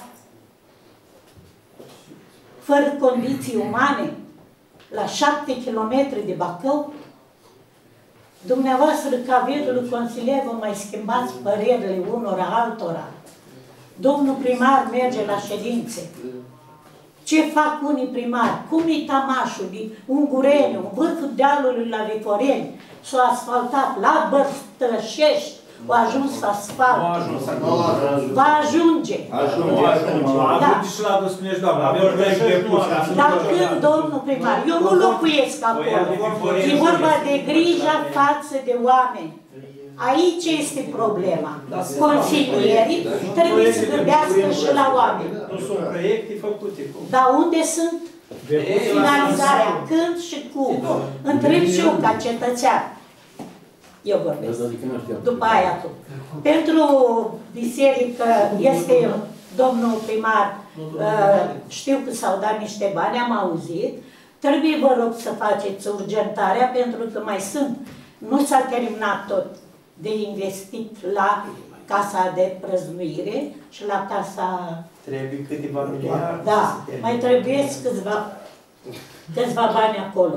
fără condiții umane, la 7 km de Bacău. Dumneavoastră, ca vietul consilier, vă mai schimbați părerile unora altora. Domnul primar merge la ședințe. Ce fac unii primari? Cum e Tamașul din Ungureniu, în vârful dealului la Viforeni, s-a asfaltat la Bărstășești, a ajuns asfalt. Va ajunge. Ajunge și la Dospinești, doamna. Avem proiect de pus. Dar când, domnul primar, eu nu locuiesc acolo. E vorba de grija față de oameni. Aici este problema. Consilierii trebuie să gândească și la oameni. Nu sunt proiecte făcute. Dar unde sunt finalizarea? Când și cum? Întreb și eu ca cetățean. Eu vorbesc. După aia tu. Pentru biserică este domnul primar, știu că s-au dat niște bani, am auzit. Trebuie, vă rog, să faceți urgentarea, pentru că mai sunt. Nu s-a terminat tot de investit la casa de prăznuire și la casa... Trebuie câteva milioane. Da, mai trebuie câțiva bani acolo.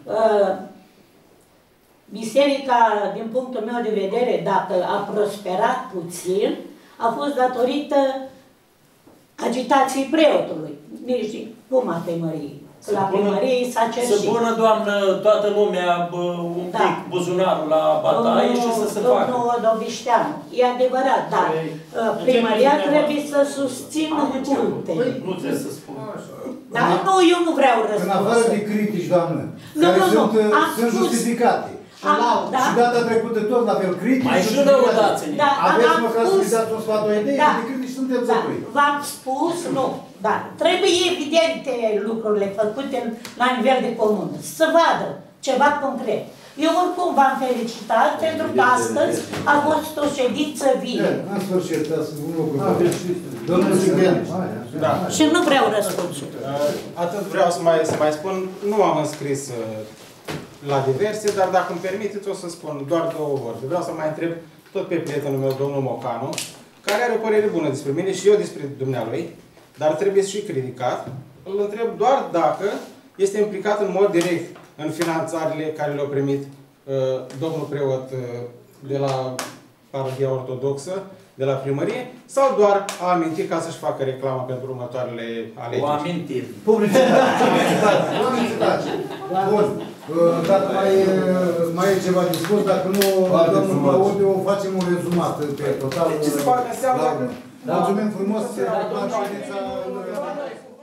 Biserica, din punctul meu de vedere, dacă a prosperat puțin, a fost datorită agitației preotului. Nici cum a primăriei. La primărie s-a cerșit. Să pună, doamnă, toată lumea un pic buzunarul la bătaie și să se facă. Domnul Dobișteanu, e adevărat, dar primăria trebuie să susțină culte. Nu trebuie să spun. Dar nu, eu nu vreau răspuns. În afară de critici, doamnă, care sunt justificate. Și data trecută tot la fel, critici. Mai și lăudați-ne. Aveți măcar să vi dați un sfat, o idee, de critici suntem zăpui. V-am spus, nu. Dar trebuie evidente lucrurile făcute la nivel de comună. Să vadă ceva concret. Eu oricum v-am felicitat pentru că astăzi a fost o ședință vie. În sfârșit, un lucru. Domnul Sighen. Și nu vreau răspunsuri. Atât vreau să mai spun, nu am înscris la diverse, dar dacă îmi permiteți o să spun doar două vorbe. Vreau să mai întreb tot pe prietenul meu, domnul Mocanu, care are o părere bună despre mine și eu despre dumnealui, dar trebuie și criticat. Îl întreb doar dacă este implicat în mod direct în finanțările care le-au primit domnul preot de la Parohia Ortodoxă, de la primărie, sau doar a amintit ca să-și facă reclamă pentru următoarele alegeri? O amintire. Publicitate. Bun. Dacă mai e ceva de spus, dacă nu, domnul Claudiu, facem un rezumat pe total. Ce se poate înseamnă? Mulțumim frumos.